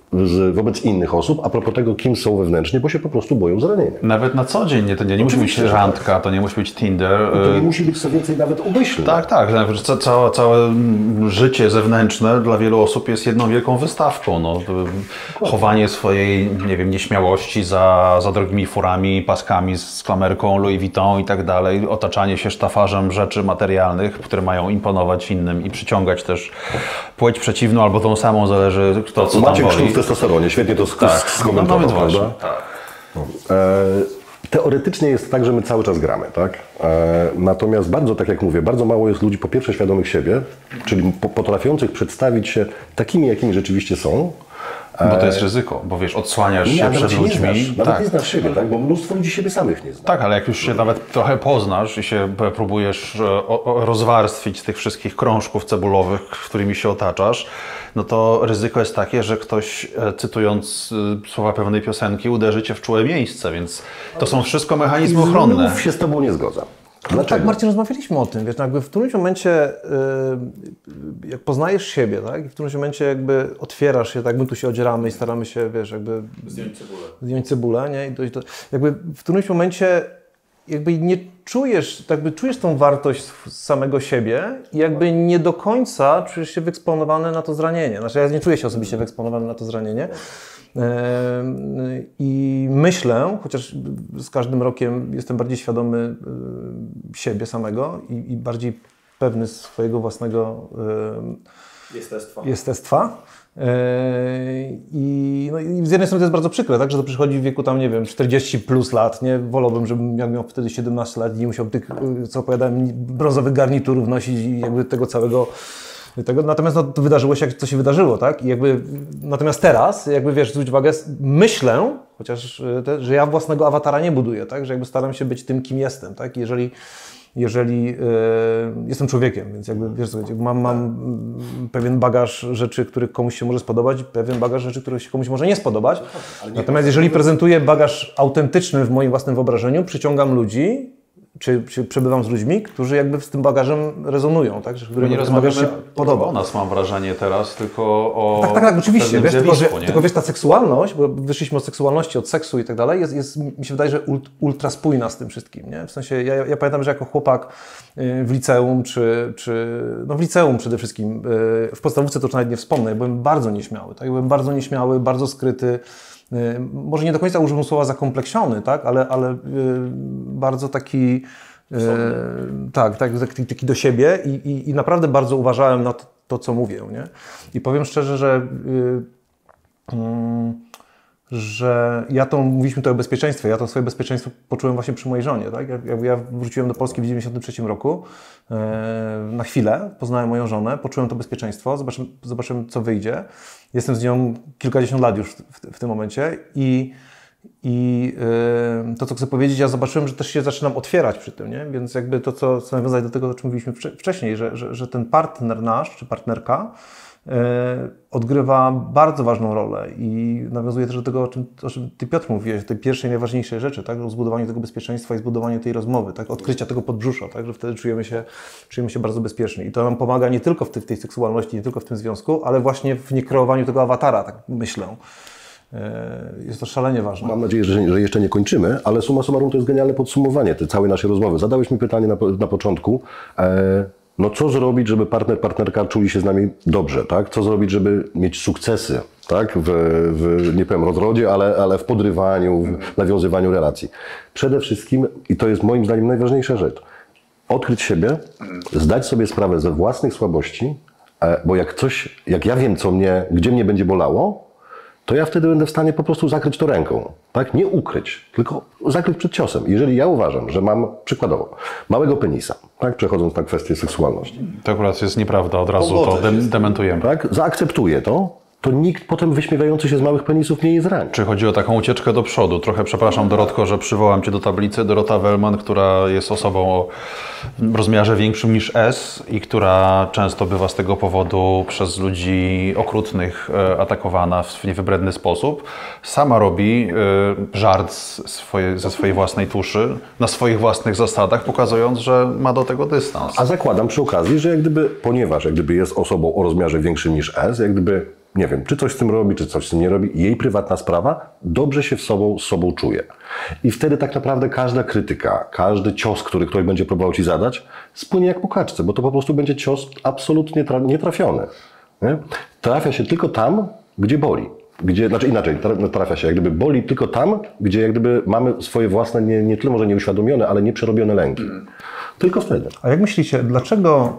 Speaker 1: z, wobec innych osób, a propos tego, kim są wewnętrznie, bo się po prostu boją zranienia.
Speaker 2: Nawet na co dzień, nie, to nie, nie musi być
Speaker 1: Oczywiście, że
Speaker 2: randka, to nie musi być Tinder.
Speaker 1: To nie musi być co więcej nawet umyślne.
Speaker 2: Tak, tak. Ca- Całe, całe życie zewnętrzne dla wielu osób jest jedną wielką wystawką. No, chowanie swojej, nie wiem, nieśmiałości za, za drogimi furami, paskami z klamerką Louis Vuitton i tak dalej. Otaczanie się sztafarzem rzeczy materialnych, które mają imponować innym i przyciągać też płeć przeciwną albo tą samą, zależy kto co
Speaker 1: Macie
Speaker 2: tam
Speaker 1: krztuł
Speaker 2: woli.
Speaker 1: w testosteronie, świetnie to sk-
Speaker 2: Tak,
Speaker 1: skomentował,
Speaker 2: no, no,
Speaker 1: prawda?
Speaker 2: właśnie, tak.
Speaker 1: E, teoretycznie jest tak, że my cały czas gramy, tak? E, natomiast bardzo, tak jak mówię, bardzo mało jest ludzi po pierwsze świadomych siebie, czyli po, potrafiących przedstawić się takimi, jakimi rzeczywiście są.
Speaker 2: Bo to jest ryzyko, bo wiesz, odsłaniasz się
Speaker 1: Nie,
Speaker 2: przed
Speaker 1: nawet się
Speaker 2: ludźmi.
Speaker 1: nie znasz, nawet
Speaker 2: tak.
Speaker 1: nie znasz siebie, tak? Bo mnóstwo ludzi siebie samych nie zna.
Speaker 2: Tak, ale jak już się nawet trochę poznasz i się próbujesz e, o, o, rozwarstwić z tych wszystkich krążków cebulowych, którymi się otaczasz, no to ryzyko jest takie, że ktoś, e, cytując e, słowa pewnej piosenki, uderzy cię w czułe miejsce, więc to są wszystko mechanizmy ochronne.
Speaker 1: Znów się z tobą nie zgodzam.
Speaker 3: No
Speaker 1: Dlaczego?
Speaker 3: tak, Marcin, rozmawialiśmy o tym, wiesz, no jakby w którymś momencie, yy, jak poznajesz siebie, tak, i w którymś momencie jakby otwierasz się, tak, my tu się odzieramy i staramy się, wiesz, jakby zdjąć cebulę, zdjąć cebulę, nie, i dojść do, jakby w którymś momencie jakby nie czujesz, jakby czujesz tą wartość samego siebie i jakby nie do końca czujesz się wyeksponowany na to zranienie. Znaczy ja nie czuję się osobiście wyeksponowany na to zranienie. I myślę, chociaż z każdym rokiem jestem bardziej świadomy siebie samego i, i bardziej pewny swojego własnego
Speaker 4: Jestestwa.
Speaker 3: jestestwa. I, no, i z jednej strony to jest bardzo przykre, tak, że to przychodzi w wieku tam, nie wiem, czterdzieści plus lat, nie? Wolałbym, żebym ja miał wtedy siedemnaście lat i nie musiał tych, co opowiadałem, brązowych garniturów nosić i jakby tego całego tego. Natomiast no, to wydarzyło się, co się wydarzyło, tak? I jakby, natomiast teraz, jakby wiesz, zwróć uwagę, myślę, chociaż te, że ja własnego awatara nie buduję, tak? Że jakby staram się być tym, kim jestem, tak? Jeżeli Jeżeli yy, jestem człowiekiem, więc jakby wiesz, mam, mam pewien bagaż rzeczy, który komuś się może spodobać, pewien bagaż rzeczy, które się komuś może nie spodobać. Natomiast jeżeli prezentuję bagaż autentyczny w moim własnym wyobrażeniu, przyciągam ludzi, czy, czy przebywam z ludźmi, którzy jakby z tym bagażem rezonują, tak? Że którym
Speaker 2: nie
Speaker 3: ten bagaż się
Speaker 2: rozmawiamy
Speaker 3: podoba.
Speaker 2: o nas, mam wrażenie teraz, tylko o
Speaker 3: Tak, tak, tak, oczywiście. Wiesz, tylko, że,
Speaker 2: zjawisku, nie?
Speaker 3: tylko wiesz, ta seksualność, bo wyszliśmy od seksualności, od seksu i tak dalej, jest, jest, mi się wydaje, że ult, ultra spójna z tym wszystkim, nie? W sensie, ja, ja pamiętam, że jako chłopak w liceum, czy, czy no w liceum przede wszystkim, w podstawówce to już nawet nie wspomnę, ja byłem bardzo nieśmiały, tak? Ja byłem bardzo nieśmiały, bardzo skryty, może nie do końca używam słowa zakompleksiony, tak? Ale, ale bardzo taki... Yy, tak, tak, taki, taki do siebie i, i, i naprawdę bardzo uważałem na to, to, co mówię, nie? I powiem szczerze, że, yy, yy, że ja to, mówiliśmy tutaj o bezpieczeństwie, ja to swoje bezpieczeństwo poczułem właśnie przy mojej żonie, tak? Ja, ja wróciłem do Polski w dziewięćdziesiątym trzecim roku, yy, na chwilę, poznałem moją żonę, poczułem to bezpieczeństwo, zobaczyłem, zobaczyłem co wyjdzie. Jestem z nią kilkadziesiąt lat już w, w tym momencie i I yy, to, co chcę powiedzieć, ja zobaczyłem, że też się zaczynam otwierać przy tym, nie? Więc jakby to, co chcę nawiązać do tego, o czym mówiliśmy wcześniej, że, że, że ten partner nasz, czy partnerka yy, odgrywa bardzo ważną rolę i nawiązuje też do tego, o czym, o czym Ty, Piotr, mówiłeś, tej pierwszej, najważniejszej rzeczy, tak? O zbudowaniu tego bezpieczeństwa i zbudowaniu tej rozmowy, tak? Odkrycia tego podbrzusza, tak? Że wtedy czujemy się, czujemy się bardzo bezpieczni. I to nam pomaga nie tylko w tej, w tej seksualności, nie tylko w tym związku, ale właśnie w niekreowaniu tego awatara, tak myślę. Jest to szalenie ważne.
Speaker 1: Mam nadzieję, że, że jeszcze nie kończymy, ale summa summarum to jest genialne podsumowanie tej całej naszej rozmowy. Zadałeś mi pytanie na, na początku, e, no co zrobić, żeby partner, partnerka czuli się z nami dobrze, tak? Co zrobić, żeby mieć sukcesy, tak? W, w nie powiem rozrodzie, ale, ale w podrywaniu, w nawiązywaniu relacji. Przede wszystkim, i to jest moim zdaniem najważniejsza rzecz, odkryć siebie, zdać sobie sprawę ze własnych słabości, e, bo jak coś, jak ja wiem, co mnie, gdzie mnie będzie bolało, to ja wtedy będę w stanie po prostu zakryć to ręką, tak? Nie ukryć, tylko zakryć przed ciosem. Jeżeli ja uważam, że mam, przykładowo, małego penisa, tak? Przechodząc na kwestię seksualności.
Speaker 2: To akurat jest nieprawda, od razu to de dementujemy.
Speaker 1: Tak? Zaakceptuję to, to nikt potem wyśmiewający się z małych penisów mnie nie zrani.
Speaker 2: Czy chodzi o taką ucieczkę do przodu? Trochę przepraszam, Dorotko, że przywołam Cię do tablicy. Dorota Wellman, która jest osobą o rozmiarze większym niż S i która często bywa z tego powodu przez ludzi okrutnych atakowana w niewybredny sposób, sama robi żart swoje, ze swojej własnej tuszy, na swoich własnych zasadach, pokazując, że ma do tego dystans.
Speaker 1: A zakładam przy okazji, że jak gdyby, ponieważ jak gdyby jest osobą o rozmiarze większym niż S, jak gdyby nie wiem, czy coś z tym robi, czy coś z tym nie robi, jej prywatna sprawa, dobrze się w sobą, z sobą czuje. I wtedy tak naprawdę każda krytyka, każdy cios, który ktoś będzie próbował ci zadać, spłynie jak po kaczce, bo to po prostu będzie cios absolutnie tra- nietrafiony. Nie? Trafia się tylko tam, gdzie boli. Gdzie, znaczy inaczej, trafia się, jak gdyby boli tylko tam, gdzie jak gdyby mamy swoje własne, nie, nie tyle może nieuświadomione, ale nieprzerobione lęki. Tylko wtedy.
Speaker 3: A jak myślicie, dlaczego,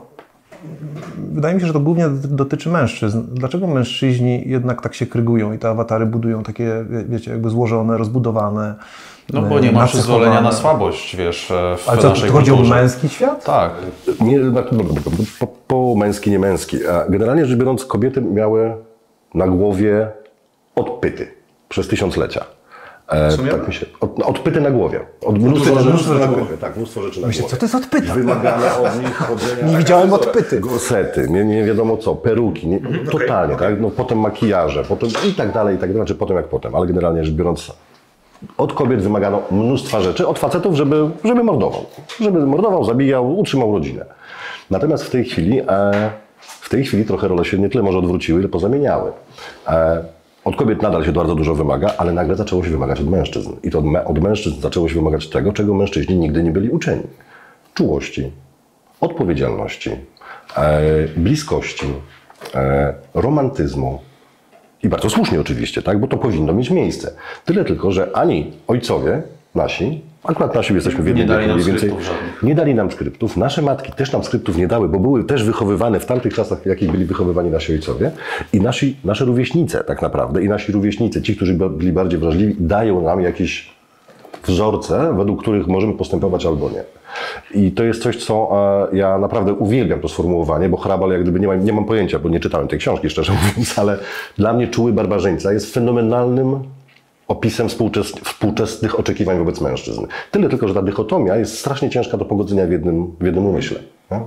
Speaker 3: wydaje mi się, że to głównie dotyczy mężczyzn, dlaczego mężczyźni jednak tak się krygują i te awatary budują takie, wiecie, jakby złożone, rozbudowane?
Speaker 2: No bo nie ma
Speaker 3: nacechowane?
Speaker 2: przyzwolenia na słabość, wiesz, w
Speaker 3: Ale co,
Speaker 2: naszej
Speaker 3: to chodzi o
Speaker 2: kulturze.
Speaker 3: męski świat?
Speaker 2: Tak.
Speaker 1: Nie, po, po męski, nie męski. A generalnie rzecz biorąc, kobiety miały na głowie odpyty przez tysiąclecia. E, tak mi się, od, odpyty na głowie. Od mnóstwo
Speaker 3: Odpyty,
Speaker 1: rzeczy
Speaker 3: mnóstwo
Speaker 1: na
Speaker 3: rzeczy.
Speaker 1: głowie. Tak, mnóstwo rzeczy na
Speaker 3: Myślę,
Speaker 1: głowie.
Speaker 3: co to jest odpyta?
Speaker 1: Wymagane od nich chodzenia.
Speaker 3: Nie widziałem odpyty.
Speaker 1: Gorsety, nie, nie wiadomo co, peruki, nie, totalnie,
Speaker 4: okay.
Speaker 1: tak? No, potem makijaże, potem i tak dalej, i tak dalej, czy potem jak potem, ale generalnie rzecz biorąc, od kobiet wymagano mnóstwa rzeczy, od facetów, żeby, żeby mordował. Żeby mordował, zabijał, utrzymał rodzinę. Natomiast w tej chwili, e, w tej chwili trochę role się nie tyle może odwróciły, ile pozamieniały. E, Od kobiet nadal się bardzo dużo wymaga, ale nagle zaczęło się wymagać od mężczyzn. I to od, me, od mężczyzn zaczęło się wymagać tego, czego mężczyźni nigdy nie byli uczeni. Czułości, odpowiedzialności, e, bliskości, e, romantyzmu. I bardzo słusznie oczywiście, tak? Bo to powinno mieć miejsce. Tyle tylko, że ani ojcowie nasi, akurat nasi jesteśmy w jednym
Speaker 2: Nie dali
Speaker 1: wieku
Speaker 2: nam
Speaker 1: mniej więcej,
Speaker 2: skryptów żadnych.
Speaker 1: nie dali nam skryptów. Nasze matki też nam skryptów nie dały, bo były też wychowywane w tamtych czasach, w jakich byli wychowywani nasi ojcowie. I nasi, nasze rówieśnice tak naprawdę, i nasi rówieśnicy, ci, którzy byli bardziej wrażliwi, dają nam jakieś wzorce, według których możemy postępować albo nie. I to jest coś, co e, ja naprawdę uwielbiam to sformułowanie, bo Hrabal jak gdyby nie, ma, nie mam pojęcia, bo nie czytałem tej książki, szczerze mówiąc, ale dla mnie Czuły barbarzyńca jest fenomenalnym opisem współczes współczesnych oczekiwań wobec mężczyzn. Tyle tylko, że ta dychotomia jest strasznie ciężka do pogodzenia w jednym, w jednym umyśle. Nie?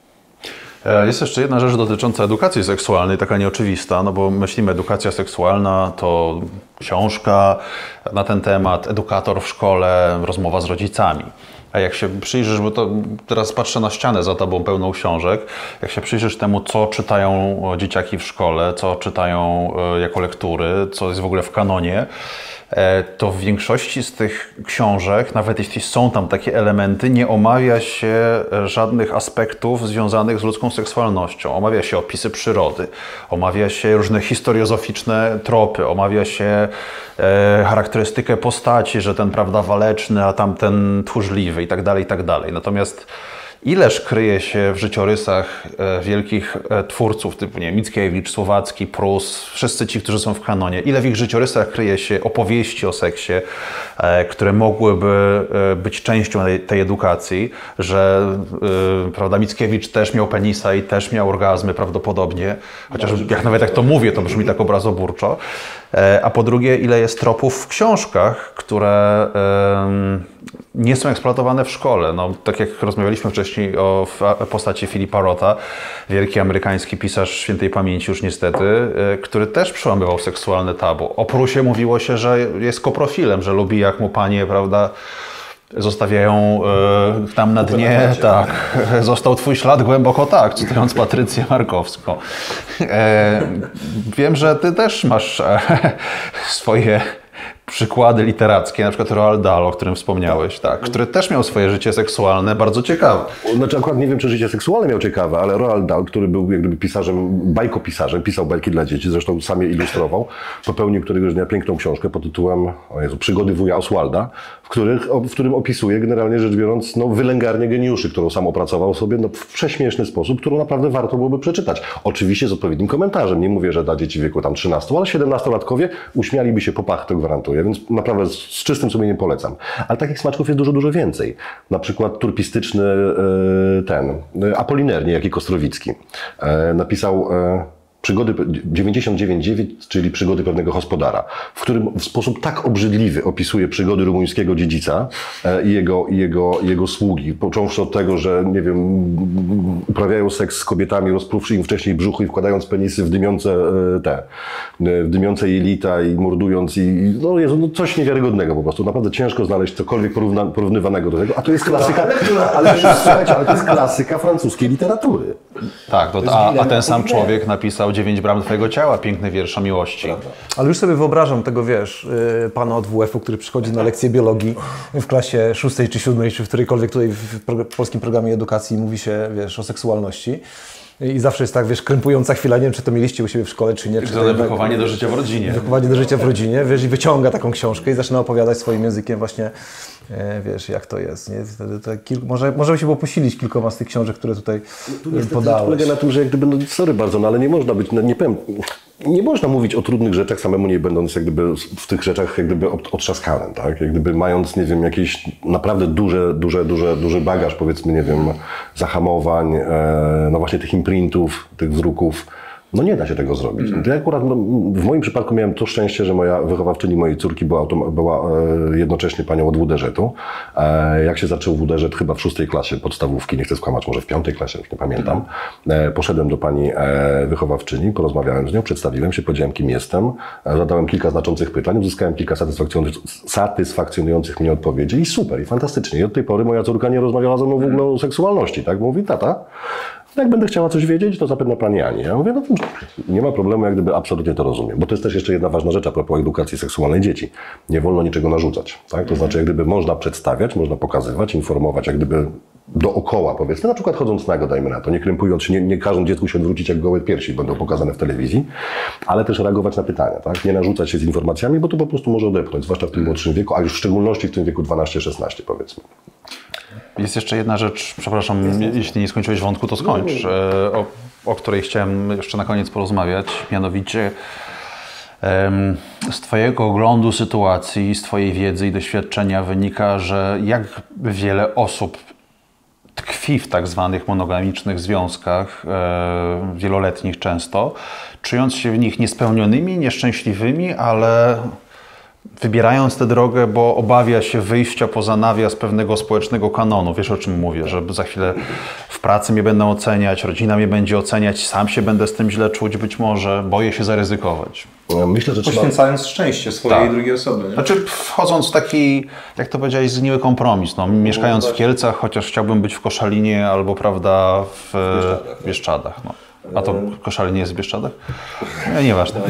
Speaker 2: Jest jeszcze jedna rzecz dotycząca edukacji seksualnej, taka nieoczywista, no bo myślimy, edukacja seksualna to książka na ten temat, edukator w szkole, rozmowa z rodzicami. A jak się przyjrzysz, bo to teraz patrzę na ścianę za tobą pełną książek, jak się przyjrzysz temu, co czytają dzieciaki w szkole, co czytają jako lektury, co jest w ogóle w kanonie, to w większości z tych książek, nawet jeśli są tam takie elementy, nie omawia się żadnych aspektów związanych z ludzką seksualnością. Omawia się opisy przyrody, omawia się różne historiozoficzne tropy, omawia się e, charakterystykę postaci, że ten, prawda, waleczny, a tamten tchórzliwy i tak dalej, i tak dalej. Natomiast ileż kryje się w życiorysach e, wielkich e, twórców typu, nie wiem, Mickiewicz, Słowacki, Prus, wszyscy ci, którzy są w kanonie, ile w ich życiorysach kryje się opowieści o seksie, e, które mogłyby e, być częścią tej, tej edukacji, że e, prawda, Mickiewicz też miał penisa i też miał orgazmy prawdopodobnie, chociaż jak nawet jak to mówię, to brzmi tak obrazoburczo. E, a po drugie, ile jest tropów w książkach, które e, nie są eksploatowane w szkole. No, tak jak rozmawialiśmy wcześniej o postaci Philippa Rotha, wielki amerykański pisarz świętej pamięci już niestety, który też przełamywał seksualne tabu. O Prusie mówiło się, że jest koprofilem, że lubi jak mu panie, prawda, zostawiają e, tam na dnie, tak, został twój ślad głęboko tak, cytując Patrycję Markowską. E, wiem, że ty też masz e, swoje przykłady literackie, na przykład Roald Dahl, o którym wspomniałeś, tak, który też miał swoje życie seksualne bardzo ciekawe.
Speaker 1: Znaczy akurat nie wiem, czy życie seksualne miał ciekawe, ale Roald Dahl, który był jak gdyby pisarzem, bajkopisarzem, pisał bajki dla dzieci, zresztą sam je ilustrował, popełnił któregoś dnia piękną książkę pod tytułem, o Jezu, Przygody wuja Oswalda, w, których, w którym opisuje generalnie rzecz biorąc no, wylęgarnię geniuszy, którą sam opracował sobie no, w prześmieszny sposób, którą naprawdę warto byłoby przeczytać. Oczywiście z odpowiednim komentarzem. Nie mówię, że dla dzieci w wieku tam trzynastu, ale siedemnastolatkowie uśmialiby się po pach, to gwarantuję, więc naprawdę z, z czystym sumieniem polecam. Ale takich smaczków jest dużo, dużo więcej. Na przykład turpistyczny e, ten, e, Apoliner, niejaki Kostrowicki, e, napisał e, Przygody dziewięćdziesiąt dziewięć dziewięć, czyli Przygody pewnego gospodara, w którym w sposób tak obrzydliwy opisuje przygody rumuńskiego dziedzica e, i jego, i jego, jego sługi, począwszy od tego, że nie wiem, uprawiają seks z kobietami, rozpruwszy im wcześniej brzuchy i wkładając penisy w dymiące e, te, w dymiące jelita i mordując i no, Jezu, no coś niewiarygodnego po prostu. Naprawdę ciężko znaleźć cokolwiek porówna, porównywanego do tego, a to jest klasyka, ale, słuchajcie, ale to jest klasyka francuskiej literatury.
Speaker 2: Tak, to, a, a ten sam człowiek napisał napisał Dziewięć bram twojego ciała, piękny wiersz o miłości.
Speaker 3: Ale już sobie wyobrażam tego, wiesz, yy, pana od W F-u, który przychodzi na lekcję biologii w klasie szóstej czy siódmej, czy w którejkolwiek tutaj w pro polskim programie edukacji mówi się, wiesz, o seksualności. I zawsze jest tak, wiesz, krępująca chwila, nie wiem, czy to mieliście u siebie w szkole, czy nie. Czy
Speaker 2: to wychowanie do życia w rodzinie.
Speaker 3: Wychowanie do życia w rodzinie, wiesz, i wyciąga taką książkę i zaczyna opowiadać swoim językiem właśnie, e, wiesz, jak to jest, nie? Wtedy to kilku, może, może by się było posilić kilkoma z tych książek, które tutaj
Speaker 1: no,
Speaker 3: podałeś.
Speaker 1: Polega na tym, że jak gdyby, no sorry bardzo, no ale nie można być, no, nie powiem, nie można mówić o trudnych rzeczach samemu nie będąc jak gdyby w tych rzeczach jak gdyby otrzaskanym, tak? Jak gdyby mając, nie wiem, jakiś naprawdę duże, duże, duże, duży bagaż, powiedzmy, nie wiem, zahamowań, e, no właśnie tych imprintów, tych wzruków. No nie da się tego zrobić. Ja akurat no, w moim przypadku miałem to szczęście, że moja wychowawczyni mojej córki była, była e, jednocześnie panią od W D Ż-u. E, jak się zaczął W D Ż chyba w szóstej klasie podstawówki, nie chcę skłamać, może w piątej klasie, już nie pamiętam. E, poszedłem do pani e, wychowawczyni, porozmawiałem z nią, przedstawiłem się, powiedziałem kim jestem, e, zadałem kilka znaczących pytań, uzyskałem kilka satysfakcjonujących, satysfakcjonujących mnie odpowiedzi i super, i fantastycznie. I od tej pory moja córka nie rozmawiała ze mną w ogóle o seksualności, tak? Bo mówi, tata, jak będę chciała coś wiedzieć, to zapewne pani Ani. Ja mówię, no to nie ma problemu, jak gdyby absolutnie to rozumiem. Bo to jest też jeszcze jedna ważna rzecz a propos edukacji seksualnej dzieci. Nie wolno niczego narzucać. Tak? To znaczy, jak gdyby można przedstawiać, można pokazywać, informować, jak gdyby dookoła, powiedzmy, na przykład chodząc nago, dajmy na to, nie krępując się, nie, nie każą dziecku się odwrócić, jak gołe piersi będą pokazane w telewizji, ale też reagować na pytania, tak? Nie narzucać się z informacjami, bo to po prostu może odepchnąć, zwłaszcza w tym młodszym wieku, a już w szczególności w tym wieku dwanaście szesnaście, powiedzmy.
Speaker 2: Jest jeszcze jedna rzecz, przepraszam, jest, jest. jeśli nie skończyłeś wątku, to skończ, o, o której chciałem jeszcze na koniec porozmawiać, mianowicie z Twojego oglądu sytuacji, z Twojej wiedzy i doświadczenia wynika, że jak wiele osób tkwi w tak zwanych monogamicznych związkach, e, wieloletnich często, czując się w nich niespełnionymi, nieszczęśliwymi, ale wybierając tę drogę, bo obawia się wyjścia poza nawias pewnego społecznego kanonu. Wiesz, o czym mówię, że za chwilę w pracy mnie będą oceniać, rodzina mnie będzie oceniać, sam się będę z tym źle czuć być może, boję się zaryzykować.
Speaker 1: Myślę, że trzeba...
Speaker 4: Poświęcając szczęście swojej
Speaker 2: Tak.
Speaker 4: i drugiej osoby. Nie?
Speaker 2: Znaczy wchodząc w taki, jak to powiedziałeś, zgniły kompromis. No, mieszkając w Kielcach, chociaż chciałbym być w Koszalinie albo, prawda, w, w Bieszczadach. No. A to Koszalin nie jest w Bieszczadach? No, nieważne.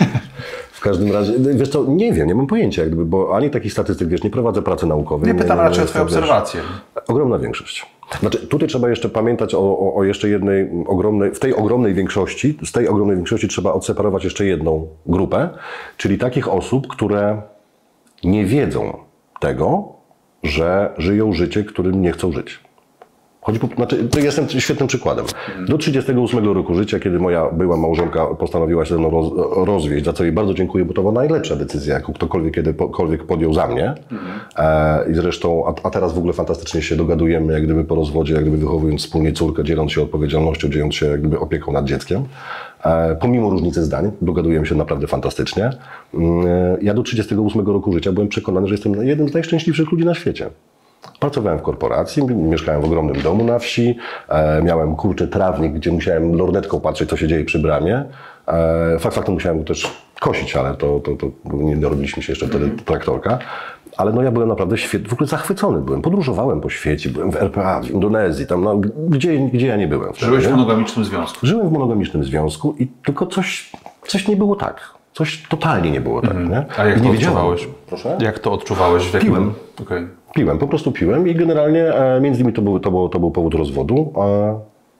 Speaker 1: W każdym razie, wiesz co, nie wiem, nie mam pojęcia, jak gdyby, bo ani takich statystyk, wiesz, nie prowadzę pracy naukowej.
Speaker 2: Nie pytam
Speaker 1: nie,
Speaker 2: raczej
Speaker 1: nie,
Speaker 2: o Twoje
Speaker 1: wiesz,
Speaker 2: obserwacje.
Speaker 1: Ogromna większość. Znaczy, tutaj trzeba jeszcze pamiętać o, o, o jeszcze jednej ogromnej, w tej ogromnej większości, z tej ogromnej większości trzeba odseparować jeszcze jedną grupę, czyli takich osób, które nie wiedzą tego, że żyją życie, którym nie chcą żyć. Chodzi po, znaczy, to jestem świetnym przykładem. Do trzydziestego ósmego roku życia, kiedy moja była małżonka postanowiła się ze mną roz, rozwieść, za co jej bardzo dziękuję, bo to była najlepsza decyzja, jaką ktokolwiek kiedykolwiek podjął za mnie. Mhm. E, I zresztą, a, a teraz w ogóle fantastycznie się dogadujemy, jak gdyby po rozwodzie, jak gdyby wychowując wspólnie córkę, dzieląc się odpowiedzialnością, dzieląc się jak gdyby opieką nad dzieckiem. E, pomimo różnicy zdań, dogadujemy się naprawdę fantastycznie. E, ja do trzydziestego ósmego roku życia byłem przekonany, że jestem jednym z najszczęśliwszych ludzi na świecie. Pracowałem w korporacji, mieszkałem w ogromnym domu na wsi, e, miałem kurczy trawnik, gdzie musiałem lornetką patrzeć, co się dzieje przy bramie. E, fakt faktem musiałem też kosić, ale to, to, to nie robiliśmy się jeszcze wtedy traktorka. Ale no ja byłem naprawdę świetny, w ogóle zachwycony byłem. Podróżowałem po świecie, byłem w R P A, w Indonezji, tam no, gdzie, gdzie ja nie byłem. Wtedy,
Speaker 2: Żyłeś w
Speaker 1: nie?
Speaker 2: monogamicznym związku.
Speaker 1: Żyłem w monogamicznym związku i tylko coś, coś nie było tak. Coś totalnie nie było tak. Mm. Nie?
Speaker 2: A jak
Speaker 1: I
Speaker 2: to
Speaker 1: nie
Speaker 2: odczuwałeś?
Speaker 1: Proszę?
Speaker 2: Jak to odczuwałeś? W jakim...
Speaker 1: Piłem.
Speaker 2: Okay.
Speaker 1: Piłem, po prostu piłem i generalnie e, między innymi to był, to był, to był powód rozwodu, e,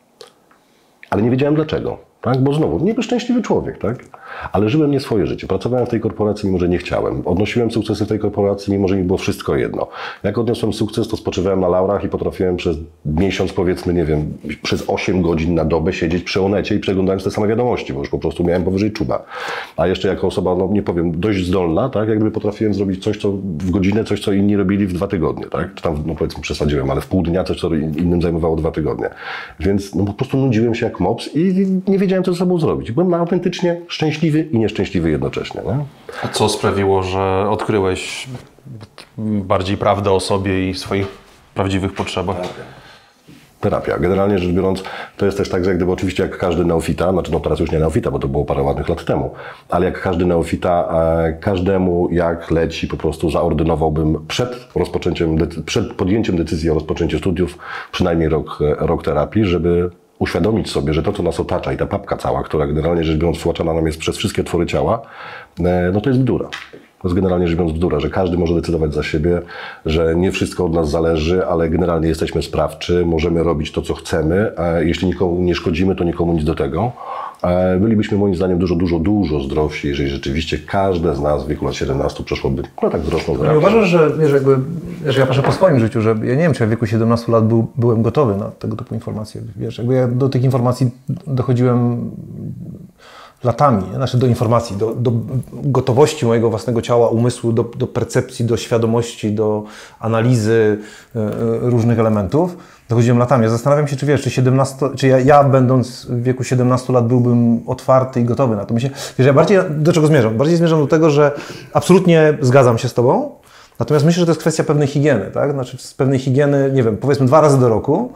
Speaker 1: ale nie wiedziałem dlaczego, tak? Bo znowu, niby szczęśliwy człowiek, tak? Ale żyłem nie swoje życie. Pracowałem w tej korporacji, mimo że nie chciałem. Odnosiłem sukcesy w tej korporacji, mimo że mi było wszystko jedno. Jak odniosłem sukces, to spoczywałem na laurach i potrafiłem przez miesiąc, powiedzmy, nie wiem, przez osiem godzin na dobę siedzieć przy Onecie i przeglądając te same wiadomości, bo już po prostu miałem powyżej czuba. A jeszcze jako osoba, no nie powiem, dość zdolna, tak? Jak gdyby potrafiłem zrobić coś, co w godzinę, coś, co inni robili w dwa tygodnie, tak? Czy tam, no powiedzmy, przesadziłem, ale w pół dnia coś, co innym zajmowało dwa tygodnie. Więc no po prostu nudziłem się jak mops i nie wiedziałem, co ze sobą zrobić. Byłem autentycznie szczęśliwy i nieszczęśliwy jednocześnie. Nie?
Speaker 2: A co sprawiło, że odkryłeś bardziej prawdę o sobie i swoich prawdziwych potrzebach?
Speaker 1: Terapia. Generalnie rzecz biorąc, to jest też tak, że jak gdyby oczywiście jak każdy neofita, znaczy no teraz już nie neofita, bo to było parę ładnych lat temu, ale jak każdy neofita, e, każdemu jak leci po prostu zaordynowałbym przed rozpoczęciem, przed podjęciem decyzji o rozpoczęciu studiów przynajmniej rok, rok terapii, żeby uświadomić sobie, że to, co nas otacza i ta papka cała, która generalnie rzecz biorąc wtłaczana nam jest przez wszystkie twory ciała, no to jest bzdura. To jest generalnie rzecz biorąc bzdura, że każdy może decydować za siebie, że nie wszystko od nas zależy, ale generalnie jesteśmy sprawczy, możemy robić to, co chcemy, a jeśli nikomu nie szkodzimy, to nikomu nic do tego. Bylibyśmy moim zdaniem dużo, dużo, dużo zdrowsi, jeżeli rzeczywiście każde z nas w wieku lat siedemnastu przeszłoby no tak wzrosną
Speaker 3: Nie uważasz, że, wiesz, jakby, że ja patrzę po swoim życiu, że ja nie wiem, czy ja w wieku siedemnastu lat był, byłem gotowy na tego typu informacje. Wiesz, jakby ja do tych informacji dochodziłem latami, znaczy do informacji, do, do gotowości mojego własnego ciała, umysłu, do, do percepcji, do świadomości, do analizy y, y, różnych elementów. Dochodziłem latami. Ja zastanawiam się, czy wiesz, czy, siedemnaście, czy ja, ja będąc w wieku siedemnastu lat byłbym otwarty i gotowy na to. Myślę, wiesz, ja bardziej, do czego zmierzam? Bardziej zmierzam do tego, że absolutnie zgadzam się z tobą, natomiast myślę, że to jest kwestia pewnej higieny, tak? Znaczy z pewnej higieny, nie wiem, powiedzmy dwa razy do roku,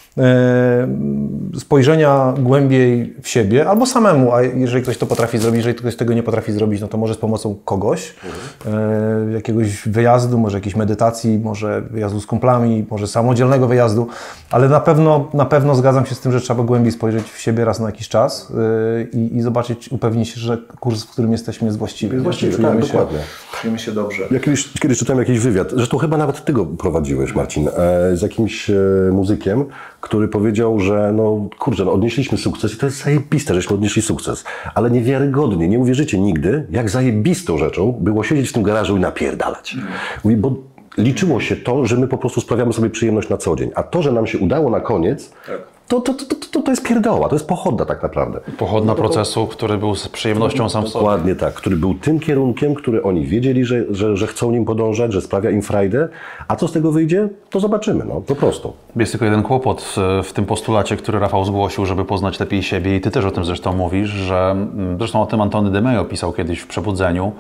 Speaker 3: spojrzenia głębiej w siebie, albo samemu, a jeżeli ktoś to potrafi zrobić, jeżeli ktoś tego nie potrafi zrobić, no to może z pomocą kogoś, mhm. jakiegoś wyjazdu, może jakiejś medytacji, może wyjazdu z kumplami, może samodzielnego wyjazdu, ale na pewno, na pewno zgadzam się z tym, że trzeba głębiej spojrzeć w siebie raz na jakiś czas i, i zobaczyć, upewnić się, że kurs, w którym jesteśmy jest właściwy.
Speaker 1: Jest właściwy, czujemy, tak,
Speaker 3: się,
Speaker 1: dokładnie.
Speaker 3: czujemy się dobrze.
Speaker 1: Ja kiedyś, kiedyś czytałem jakiś wywiad, zresztą chyba nawet ty go prowadziłeś, Marcin, z jakimś muzykiem, który powiedział, że no kurczę, no odnieśliśmy sukces i to jest zajebiste, żeśmy odnieśli sukces, ale niewiarygodnie, nie uwierzycie nigdy, jak zajebistą rzeczą było siedzieć w tym garażu i napierdalać. Mówi, bo liczyło się to, że my po prostu sprawiamy sobie przyjemność na co dzień, a to, że nam się udało na koniec, to, to, to, to, to jest pierdoła, to jest pochodna tak naprawdę.
Speaker 2: Pochodna procesu, który był z przyjemnością sam w sobie.
Speaker 1: Dokładnie tak, który był tym kierunkiem, który oni wiedzieli, że, że, że chcą nim podążać, że sprawia im frajdę, a co z tego wyjdzie, to zobaczymy, no po prostu.
Speaker 2: Jest tylko jeden kłopot w tym postulacie, który Rafał zgłosił, żeby poznać lepiej siebie i ty też o tym zresztą mówisz, że zresztą o tym Antony de Mello pisał kiedyś w Przebudzeniu,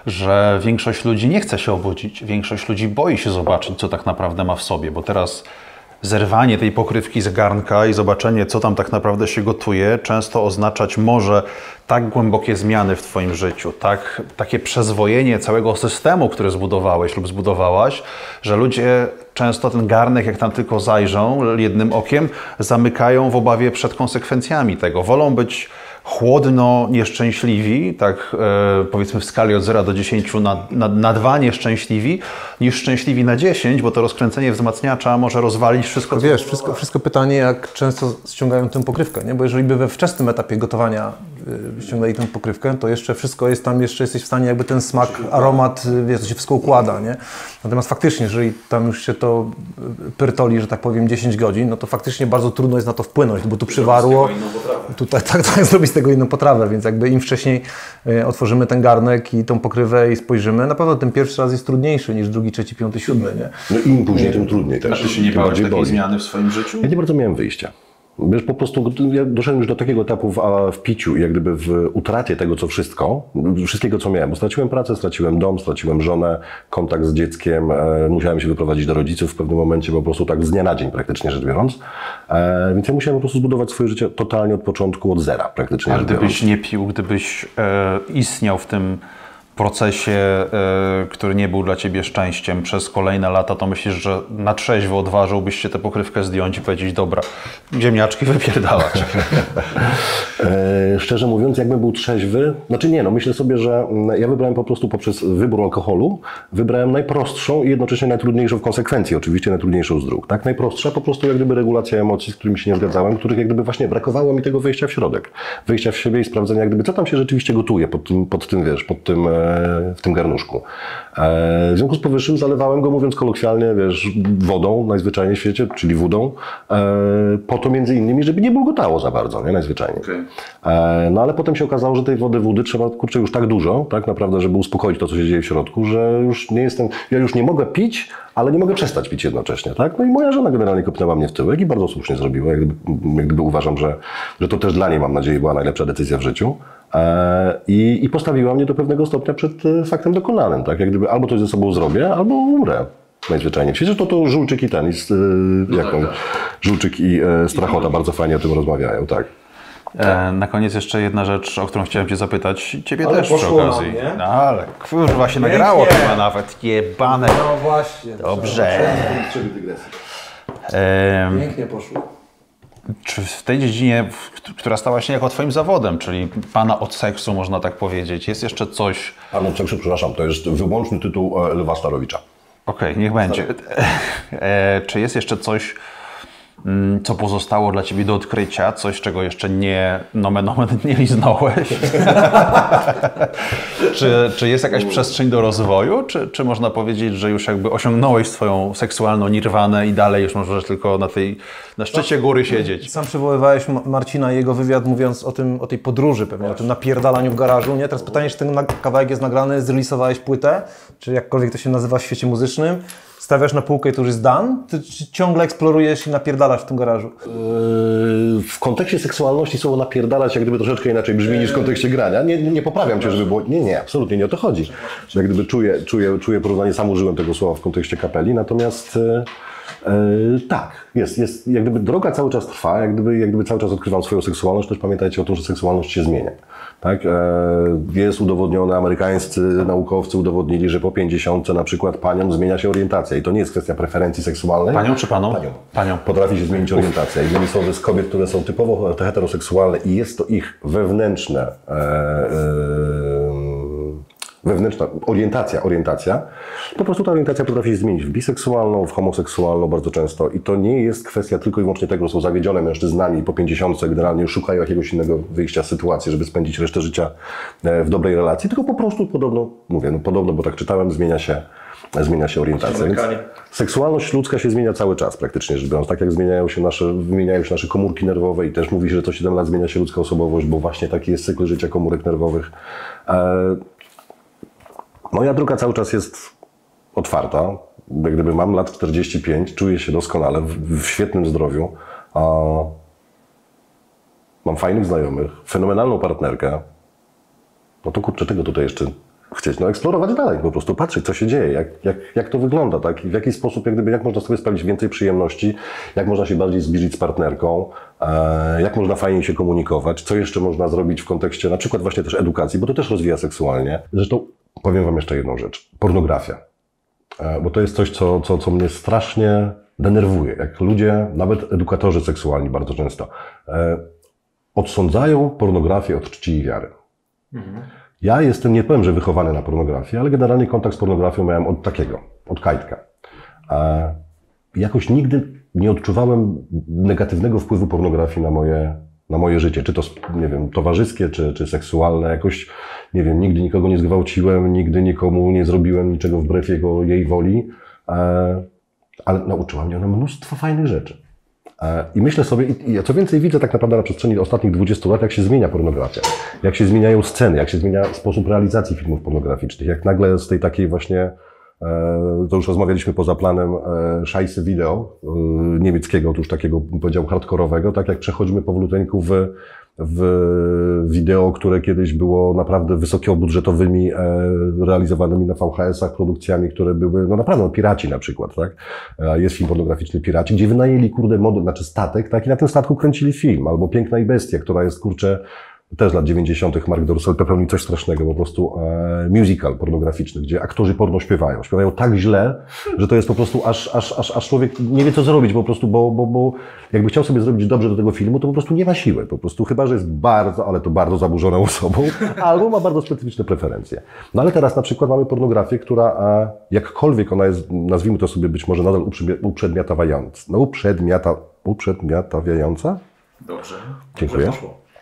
Speaker 2: że większość ludzi nie chce się obudzić, większość ludzi boi się zobaczyć, co tak naprawdę ma w sobie, bo teraz zerwanie tej pokrywki z garnka i zobaczenie, co tam tak naprawdę się gotuje, często oznaczać może tak głębokie zmiany w twoim życiu, tak, takie przezwojenie całego systemu, który zbudowałeś lub zbudowałaś, że ludzie często ten garnek, jak tam tylko zajrzą jednym okiem, zamykają w obawie przed konsekwencjami tego. Wolą być chłodno nieszczęśliwi, tak e, powiedzmy w skali od zera do dziesięciu na, na, na dwa nieszczęśliwi, niż szczęśliwi na dziesięć, bo to rozkręcenie wzmacniacza może rozwalić wszystko.
Speaker 3: To wiesz, wszystko, wszystko pytanie, jak często ściągają tę pokrywkę, nie? Bo jeżeli by we wczesnym etapie gotowania y, ściągali tę pokrywkę, to jeszcze wszystko jest tam, jeszcze jesteś w stanie jakby ten smak, aromat, wiesz, to się wszystko układa, nie? Natomiast faktycznie, jeżeli tam już się to pyrtoli, że tak powiem, dziesięć godzin, no to faktycznie bardzo trudno jest na to wpłynąć, bo tu przywarło, tutaj tak, tak zrobić z tego inną potrawę, więc jakby im wcześniej y, otworzymy ten garnek i tą pokrywę i spojrzymy, na pewno ten pierwszy raz jest trudniejszy niż drugi, trzeci, piąty, siódmy, nie?
Speaker 1: No im później, tym trudniej też.
Speaker 2: A ty się nie bałeś takiej zmiany w swoim życiu?
Speaker 1: Ja nie bardzo miałem wyjścia. Wiesz, po prostu ja doszedłem już do takiego etapu w, w piciu i jak gdyby w utracie tego, co wszystko, wszystkiego, co miałem. Bo straciłem pracę, straciłem dom, straciłem żonę, kontakt z dzieckiem, e, musiałem się wyprowadzić do rodziców w pewnym momencie, po prostu tak z dnia na dzień praktycznie rzecz biorąc. E, więc ja musiałem po prostu zbudować swoje życie totalnie od początku, od zera praktycznie.
Speaker 2: Ale gdybyś nie pił, gdybyś e, istniał w tym procesie, y, który nie był dla ciebie szczęściem przez kolejne lata, to myślisz, że na trzeźwo odważyłbyś się tę pokrywkę zdjąć i powiedzieć, dobra, ziemniaczki wypierdalać.
Speaker 1: e, szczerze mówiąc, jakbym był trzeźwy, znaczy nie, no myślę sobie, że ja wybrałem po prostu poprzez wybór alkoholu, wybrałem najprostszą i jednocześnie najtrudniejszą w konsekwencji, oczywiście najtrudniejszą z dróg, tak? Najprostsza po prostu jak gdyby regulacja emocji, z którymi się nie zgadzałem, których jak gdyby właśnie brakowało mi tego wejścia w środek, wejścia w siebie i sprawdzenia jak gdyby, co tam się rzeczywiście gotuje pod tym, pod tym wiesz, pod tym w tym garnuszku. W związku z powyższym zalewałem go, mówiąc kolokwialnie, wiesz, wodą najzwyczajniej w świecie, czyli wódą, po to między innymi, żeby nie bulgotało za bardzo, nie, najzwyczajniej. Okay. No ale potem się okazało, że tej wody, wody trzeba, kurczę, już tak dużo, tak naprawdę, żeby uspokoić to, co się dzieje w środku, że już nie jestem, ja już nie mogę pić, ale nie mogę przestać pić jednocześnie, tak? No i moja żona generalnie kopnęła mnie w tyłek i bardzo słusznie zrobiła, jak gdyby, jak gdyby uważam, że, że to też dla niej, mam nadzieję, była najlepsza decyzja w życiu. I, I postawiła mnie do pewnego stopnia przed faktem dokonanym, tak? Jak gdyby albo coś ze sobą zrobię, albo umrę. Najzwyczajniej. Przecież to, to Żulczyk i ten, i, no jak tak, on, tak. Żulczyk i e, Strachota bardzo fajnie o tym rozmawiają, tak.
Speaker 2: E, na koniec jeszcze jedna rzecz, o którą chciałem cię zapytać. Ciebie
Speaker 3: ale
Speaker 2: też przy okazji.
Speaker 3: Nam,
Speaker 2: no, ale kurwa się nagrało chyba nawet. Jebane.
Speaker 3: No właśnie.
Speaker 2: Dobrze.
Speaker 3: E, Pięknie poszło.
Speaker 2: Czy w tej dziedzinie, w- która stała się jako twoim zawodem, czyli pana od seksu, można tak powiedzieć, jest jeszcze coś...
Speaker 1: Panu seksu, przepraszam, to jest wyłączny tytuł e, Lwa Starowicza.
Speaker 2: Okej, niech będzie. E, czy jest jeszcze coś, mm, co pozostało dla ciebie do odkrycia? Coś, czego jeszcze nie, nomen omen, nie liznąłeś? czy, czy jest jakaś przestrzeń do rozwoju? Czy, czy można powiedzieć, że już jakby osiągnąłeś swoją seksualną nirwanę i dalej już możesz tylko na tej, na szczycie góry siedzieć?
Speaker 3: Sam przywoływałeś Ma- Marcina i jego wywiad, mówiąc o tym, o tej podróży pewnie, o tym napierdalaniu w garażu, nie? Teraz pytanie, czy ten na- kawałek jest nagrany, zrelisowałeś płytę, czy jakkolwiek to się nazywa w świecie muzycznym, stawiasz na półkę i to już jest done, ty, czy ciągle eksplorujesz i napierdalasz w tym garażu?
Speaker 1: Yy, w kontekście seksualności słowo napierdalać jak gdyby troszeczkę inaczej brzmi niż w kontekście grania. Nie, nie poprawiam cię, żeby było... Nie, nie, absolutnie nie o to chodzi. Jak gdyby czuję, czuję, czuję porównanie, sam użyłem tego słowa w kontekście kapeli, natomiast yy, yy, tak, jest, jest, jak gdyby droga cały czas trwa, jak gdyby, jak gdyby cały czas odkrywam swoją seksualność, też pamiętajcie o tym, że seksualność się zmienia. Tak? E, jest udowodnione, amerykańscy naukowcy udowodnili, że po pięćdziesiątce na przykład paniom zmienia się orientacja i to nie jest kwestia preferencji seksualnej.
Speaker 2: Panią czy paną?
Speaker 1: Panią.
Speaker 2: Panią.
Speaker 1: Potrafi się zmienić orientacja. Innymi słowy, z kobiet, które są typowo heteroseksualne i jest to ich wewnętrzne, e, e, wewnętrzna orientacja, orientacja, po prostu ta orientacja potrafi się zmienić w biseksualną, w homoseksualną bardzo często i to nie jest kwestia tylko i wyłącznie tego, że są zawiedzione mężczyznami i po pięćdziesiątce generalnie szukają jakiegoś innego wyjścia z sytuacji, żeby spędzić resztę życia e, w dobrej relacji, tylko po prostu podobno, mówię, no podobno, bo tak czytałem, zmienia się zmienia się orientacja. Więc seksualność ludzka się zmienia cały czas praktycznie rzecz biorąc. Tak jak zmieniają się nasze, zmieniają się nasze komórki nerwowe i też mówi się, że co siedem lat zmienia się ludzka osobowość, bo właśnie taki jest cykl życia komórek nerwowych. E, moja droga cały czas jest otwarta. Jak gdyby mam lat czterdzieści pięć, czuję się doskonale, w, w świetnym zdrowiu. A mam fajnych znajomych, fenomenalną partnerkę. No to kurczę, czego tutaj jeszcze chcieć? No eksplorować dalej, po prostu patrzeć, co się dzieje, jak, jak, jak to wygląda, tak? W jaki sposób, jak, gdyby, jak można sobie sprawić więcej przyjemności, jak można się bardziej zbliżyć z partnerką, e, jak można fajniej się komunikować, co jeszcze można zrobić w kontekście na przykład właśnie też edukacji, bo to też rozwija seksualnie. Zresztą powiem wam jeszcze jedną rzecz. Pornografia. E, bo to jest coś, co, co, co mnie strasznie denerwuje. Jak ludzie, nawet edukatorzy seksualni bardzo często, e, odsądzają pornografię od czci i wiary. Mhm. Ja jestem, nie powiem, że wychowany na pornografię, ale generalnie kontakt z pornografią miałem od takiego, od kajtka. E, jakoś nigdy nie odczuwałem negatywnego wpływu pornografii na moje, na moje życie. Czy to, nie wiem, towarzyskie, czy, czy seksualne. Jakoś, nie wiem, nigdy nikogo nie zgwałciłem, nigdy nikomu nie zrobiłem niczego wbrew jego, jej woli. E, ale nauczyła mnie ona mnóstwo fajnych rzeczy. I myślę sobie, i ja co więcej widzę tak naprawdę na przestrzeni ostatnich dwudziestu lat, jak się zmienia pornografia, jak się zmieniają sceny, jak się zmienia sposób realizacji filmów pornograficznych, jak nagle z tej takiej właśnie, to już rozmawialiśmy poza planem, szajsy wideo niemieckiego, to już takiego, powiedziałbym, hardkorowego, tak jak przechodzimy powoluteńku w, w wideo, które kiedyś było naprawdę wysokobudżetowymi, realizowanymi na V H S-ach produkcjami, które były, no naprawdę, no, Piraci na przykład, tak? Jest film pornograficzny Piraci, gdzie wynajęli, kurde, model, znaczy statek, tak? I na tym statku kręcili film, albo Piękna i Bestia, która jest, kurczę, też z lat dziewięćdziesiątych Mark Dorcel popełnił coś strasznego, po prostu e, musical pornograficzny, gdzie aktorzy porno śpiewają. Śpiewają tak źle, że to jest po prostu aż, aż, aż, aż człowiek nie wie, co zrobić, po prostu, bo, bo, bo jakby chciał sobie zrobić dobrze do tego filmu, to po prostu nie ma siły. Po prostu chyba, że jest bardzo, ale to bardzo zaburzoną osobą, albo ma bardzo specyficzne preferencje. No ale teraz na przykład mamy pornografię, która e, jakkolwiek ona jest, nazwijmy to sobie być może nadal uprzedmiotawiająca. No uprzedmiota, uprzedmiotawiająca?
Speaker 4: Dobrze.
Speaker 1: Dziękuję.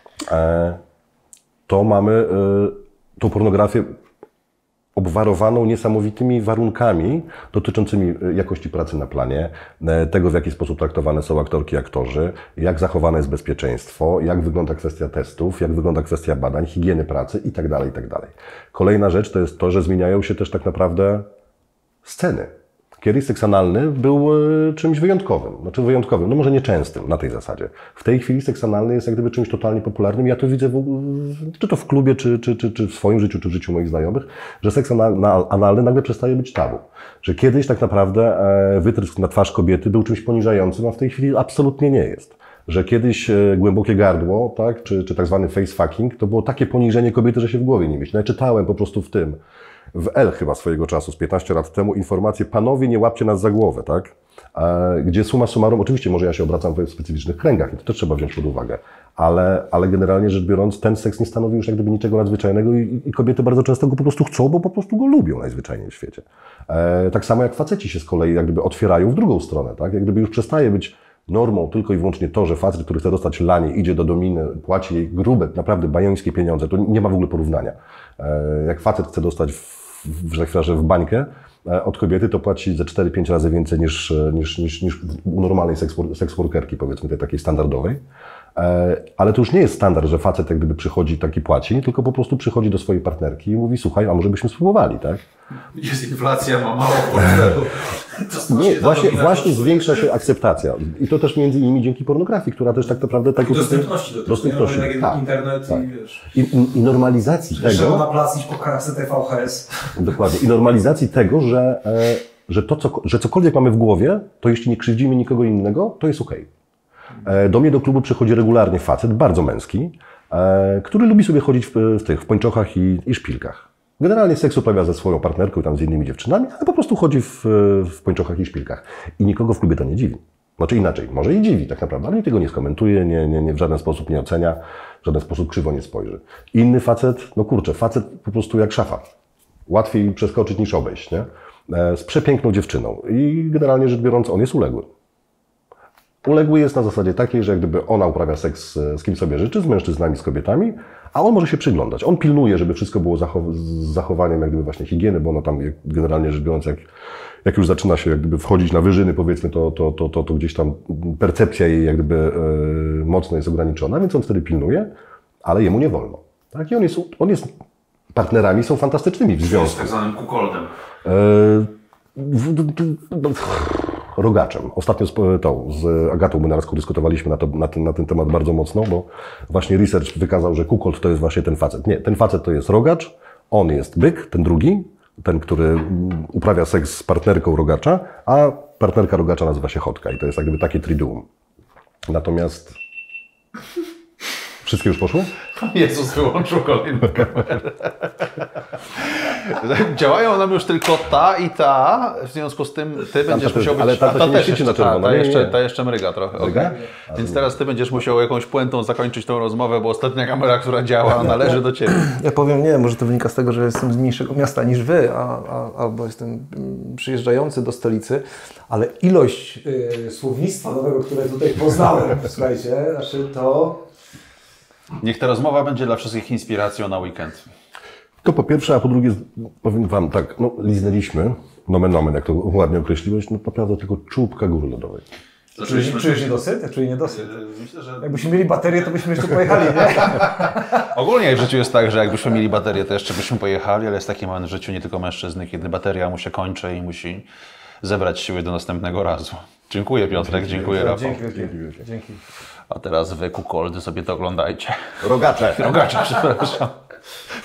Speaker 1: To mamy tą pornografię obwarowaną niesamowitymi warunkami dotyczącymi jakości pracy na planie, tego, w jaki sposób traktowane są aktorki i aktorzy, jak zachowane jest bezpieczeństwo, jak wygląda kwestia testów, jak wygląda kwestia badań, higieny pracy itd., itd. Kolejna rzecz to jest to, że zmieniają się też tak naprawdę sceny. Kiedyś seks analny był e, czymś wyjątkowym, znaczy wyjątkowym, no może nieczęstym na tej zasadzie. W tej chwili seks analny jest jak gdyby czymś totalnie popularnym. Ja to widzę, w, czy to w klubie, czy, czy, czy, czy w swoim życiu, czy w życiu moich znajomych, że seks analny nagle przestaje być tabu. Że kiedyś tak naprawdę e, wytrysk na twarz kobiety był czymś poniżającym, a w tej chwili absolutnie nie jest. Że kiedyś e, głębokie gardło, tak, czy, czy tak zwany face fucking, to było takie poniżenie kobiety, że się w głowie nie mieści. No ja czytałem po prostu w tym. w L chyba swojego czasu, z piętnaście lat temu, informację: panowie, nie łapcie nas za głowę, tak? E, gdzie summa summarum, oczywiście może ja się obracam w specyficznych kręgach i to też trzeba wziąć pod uwagę, ale, ale generalnie rzecz biorąc, ten seks nie stanowi już jak gdyby niczego nadzwyczajnego i, i kobiety bardzo często go po prostu chcą, bo po prostu go lubią najzwyczajniej w świecie. E, tak samo jak faceci się z kolei jak gdyby otwierają w drugą stronę, tak? Jak gdyby już przestaje być normą tylko i wyłącznie to, że facet, który chce dostać lanie, idzie do dominy, płaci jej grube, naprawdę bajońskie pieniądze, to nie ma w ogóle porównania. E, jak facet chce dostać w, w, że tak powiem, w bańkę e, od kobiety, to płaci ze cztery pięć razy więcej niż, niż, niż, niż u normalnej seksworkerki, powiedzmy, tej takiej standardowej. E, ale to już nie jest standard, że facet jak gdyby przychodzi taki płaci, tylko po prostu przychodzi do swojej partnerki i mówi: słuchaj, a może byśmy spróbowali, tak?
Speaker 4: Jest inflacja, ma mało portfelu.
Speaker 1: Nie, właśnie, właśnie zwiększa się akceptacja. I to też między innymi dzięki pornografii, która też tak naprawdę... Tak,
Speaker 4: dostępności do tego.
Speaker 1: Dostępności,
Speaker 4: tak,
Speaker 1: tak,
Speaker 4: internet
Speaker 1: tak.
Speaker 4: i wiesz...
Speaker 1: I, i, I normalizacji
Speaker 4: Trzeba
Speaker 1: tego...
Speaker 4: na plac iść po kasetę V H S.
Speaker 1: Dokładnie. I normalizacji tego, że, e, że, to, co, że cokolwiek mamy w głowie, to jeśli nie krzywdzimy nikogo innego, to jest okej. E, do mnie do klubu przychodzi regularnie facet, bardzo męski, e, który lubi sobie chodzić w, w tych, w pończochach i, i szpilkach. Generalnie seks uprawia ze swoją partnerką i tam z innymi dziewczynami, ale po prostu chodzi w, w pończochach i szpilkach. I nikogo w klubie to nie dziwi. Znaczy inaczej, może i dziwi tak naprawdę, ale nikt tego nie skomentuje, nie, nie, nie, w żaden sposób nie ocenia, w żaden sposób krzywo nie spojrzy. Inny facet, no kurczę, facet po prostu jak szafa. Łatwiej przeskoczyć niż obejść, nie? E, z przepiękną dziewczyną i generalnie rzecz biorąc on jest uległy. Uległy jest na zasadzie takiej, że jak gdyby ona uprawia seks z kim sobie życzy, z mężczyznami, z kobietami, a on może się przyglądać. On pilnuje, żeby wszystko było zachow z zachowaniem jak gdyby właśnie higieny, bo ono tam jak, generalnie rzecz biorąc, jak, jak już zaczyna się jak gdyby wchodzić na wyżyny, powiedzmy, to, to, to, to, to gdzieś tam percepcja jej jak gdyby e, mocno jest ograniczona, więc on wtedy pilnuje, ale jemu nie wolno. Tak? I on jest, on jest partnerami, są fantastycznymi w związku.
Speaker 2: Z tak zwanym kukoldem.
Speaker 1: E, w, d, d, d, rogaczem. Ostatnio z, tą, z Agatą Młynarsko dyskutowaliśmy na, to, na, ten, na ten temat bardzo mocno, bo właśnie research wykazał, że kukold to jest właśnie ten facet. Nie, ten facet to jest rogacz, on jest byk, ten drugi, ten, który uprawia seks z partnerką rogacza, a partnerka rogacza nazywa się chotka i to jest jak gdyby takie triduum. Natomiast... Wszystkie już poszły?
Speaker 2: Jezus wyłączył kolejną kamerę. Działają nam już tylko ta i ta, w związku z tym ty będziesz
Speaker 1: ta
Speaker 2: musiał być...
Speaker 1: ale ta, to
Speaker 2: ta
Speaker 1: się
Speaker 2: też
Speaker 1: nie świeci
Speaker 2: jeszcze,
Speaker 1: na czerwono.
Speaker 2: ta, ta,
Speaker 1: Nie, nie,
Speaker 2: jeszcze,
Speaker 1: nie.
Speaker 2: ta jeszcze mryga trochę.
Speaker 1: Mryga?
Speaker 2: Okay. Więc teraz ty będziesz musiał jakąś puentą zakończyć tą rozmowę, bo ostatnia kamera, która działa, należy do ciebie.
Speaker 3: Ja powiem nie, może to wynika z tego, że jestem z mniejszego miasta niż wy, a, a, albo jestem mm, przyjeżdżający do stolicy, ale ilość yy, słownictwa nowego, które tutaj poznałem, słuchajcie, znaczy to...
Speaker 2: Niech ta rozmowa będzie dla wszystkich inspiracją na weekend.
Speaker 1: To po pierwsze, a po drugie, powiem wam tak, no liznęliśmy, nomen nomen, jak to ładnie określiłeś, no naprawdę tylko czubka góry lodowej.
Speaker 3: Czujesz, czujesz niedosyt? Ja czuję niedosyt.
Speaker 2: Myślę, że...
Speaker 3: Jakbyśmy mieli baterię, to byśmy jeszcze pojechali, nie?
Speaker 2: Ogólnie w życiu jest tak, że jakbyśmy mieli baterię, to jeszcze byśmy pojechali, ale jest taki moment w życiu nie tylko mężczyzny, kiedy bateria mu się kończy i musi zebrać siły do następnego razu. Dziękuję Piotrek, dziękuję Rafał.
Speaker 3: Dzięki wielkie. Dzięki.
Speaker 2: A teraz wy kukoldy sobie to oglądajcie.
Speaker 1: Rogacze!
Speaker 2: Rogacze, przepraszam.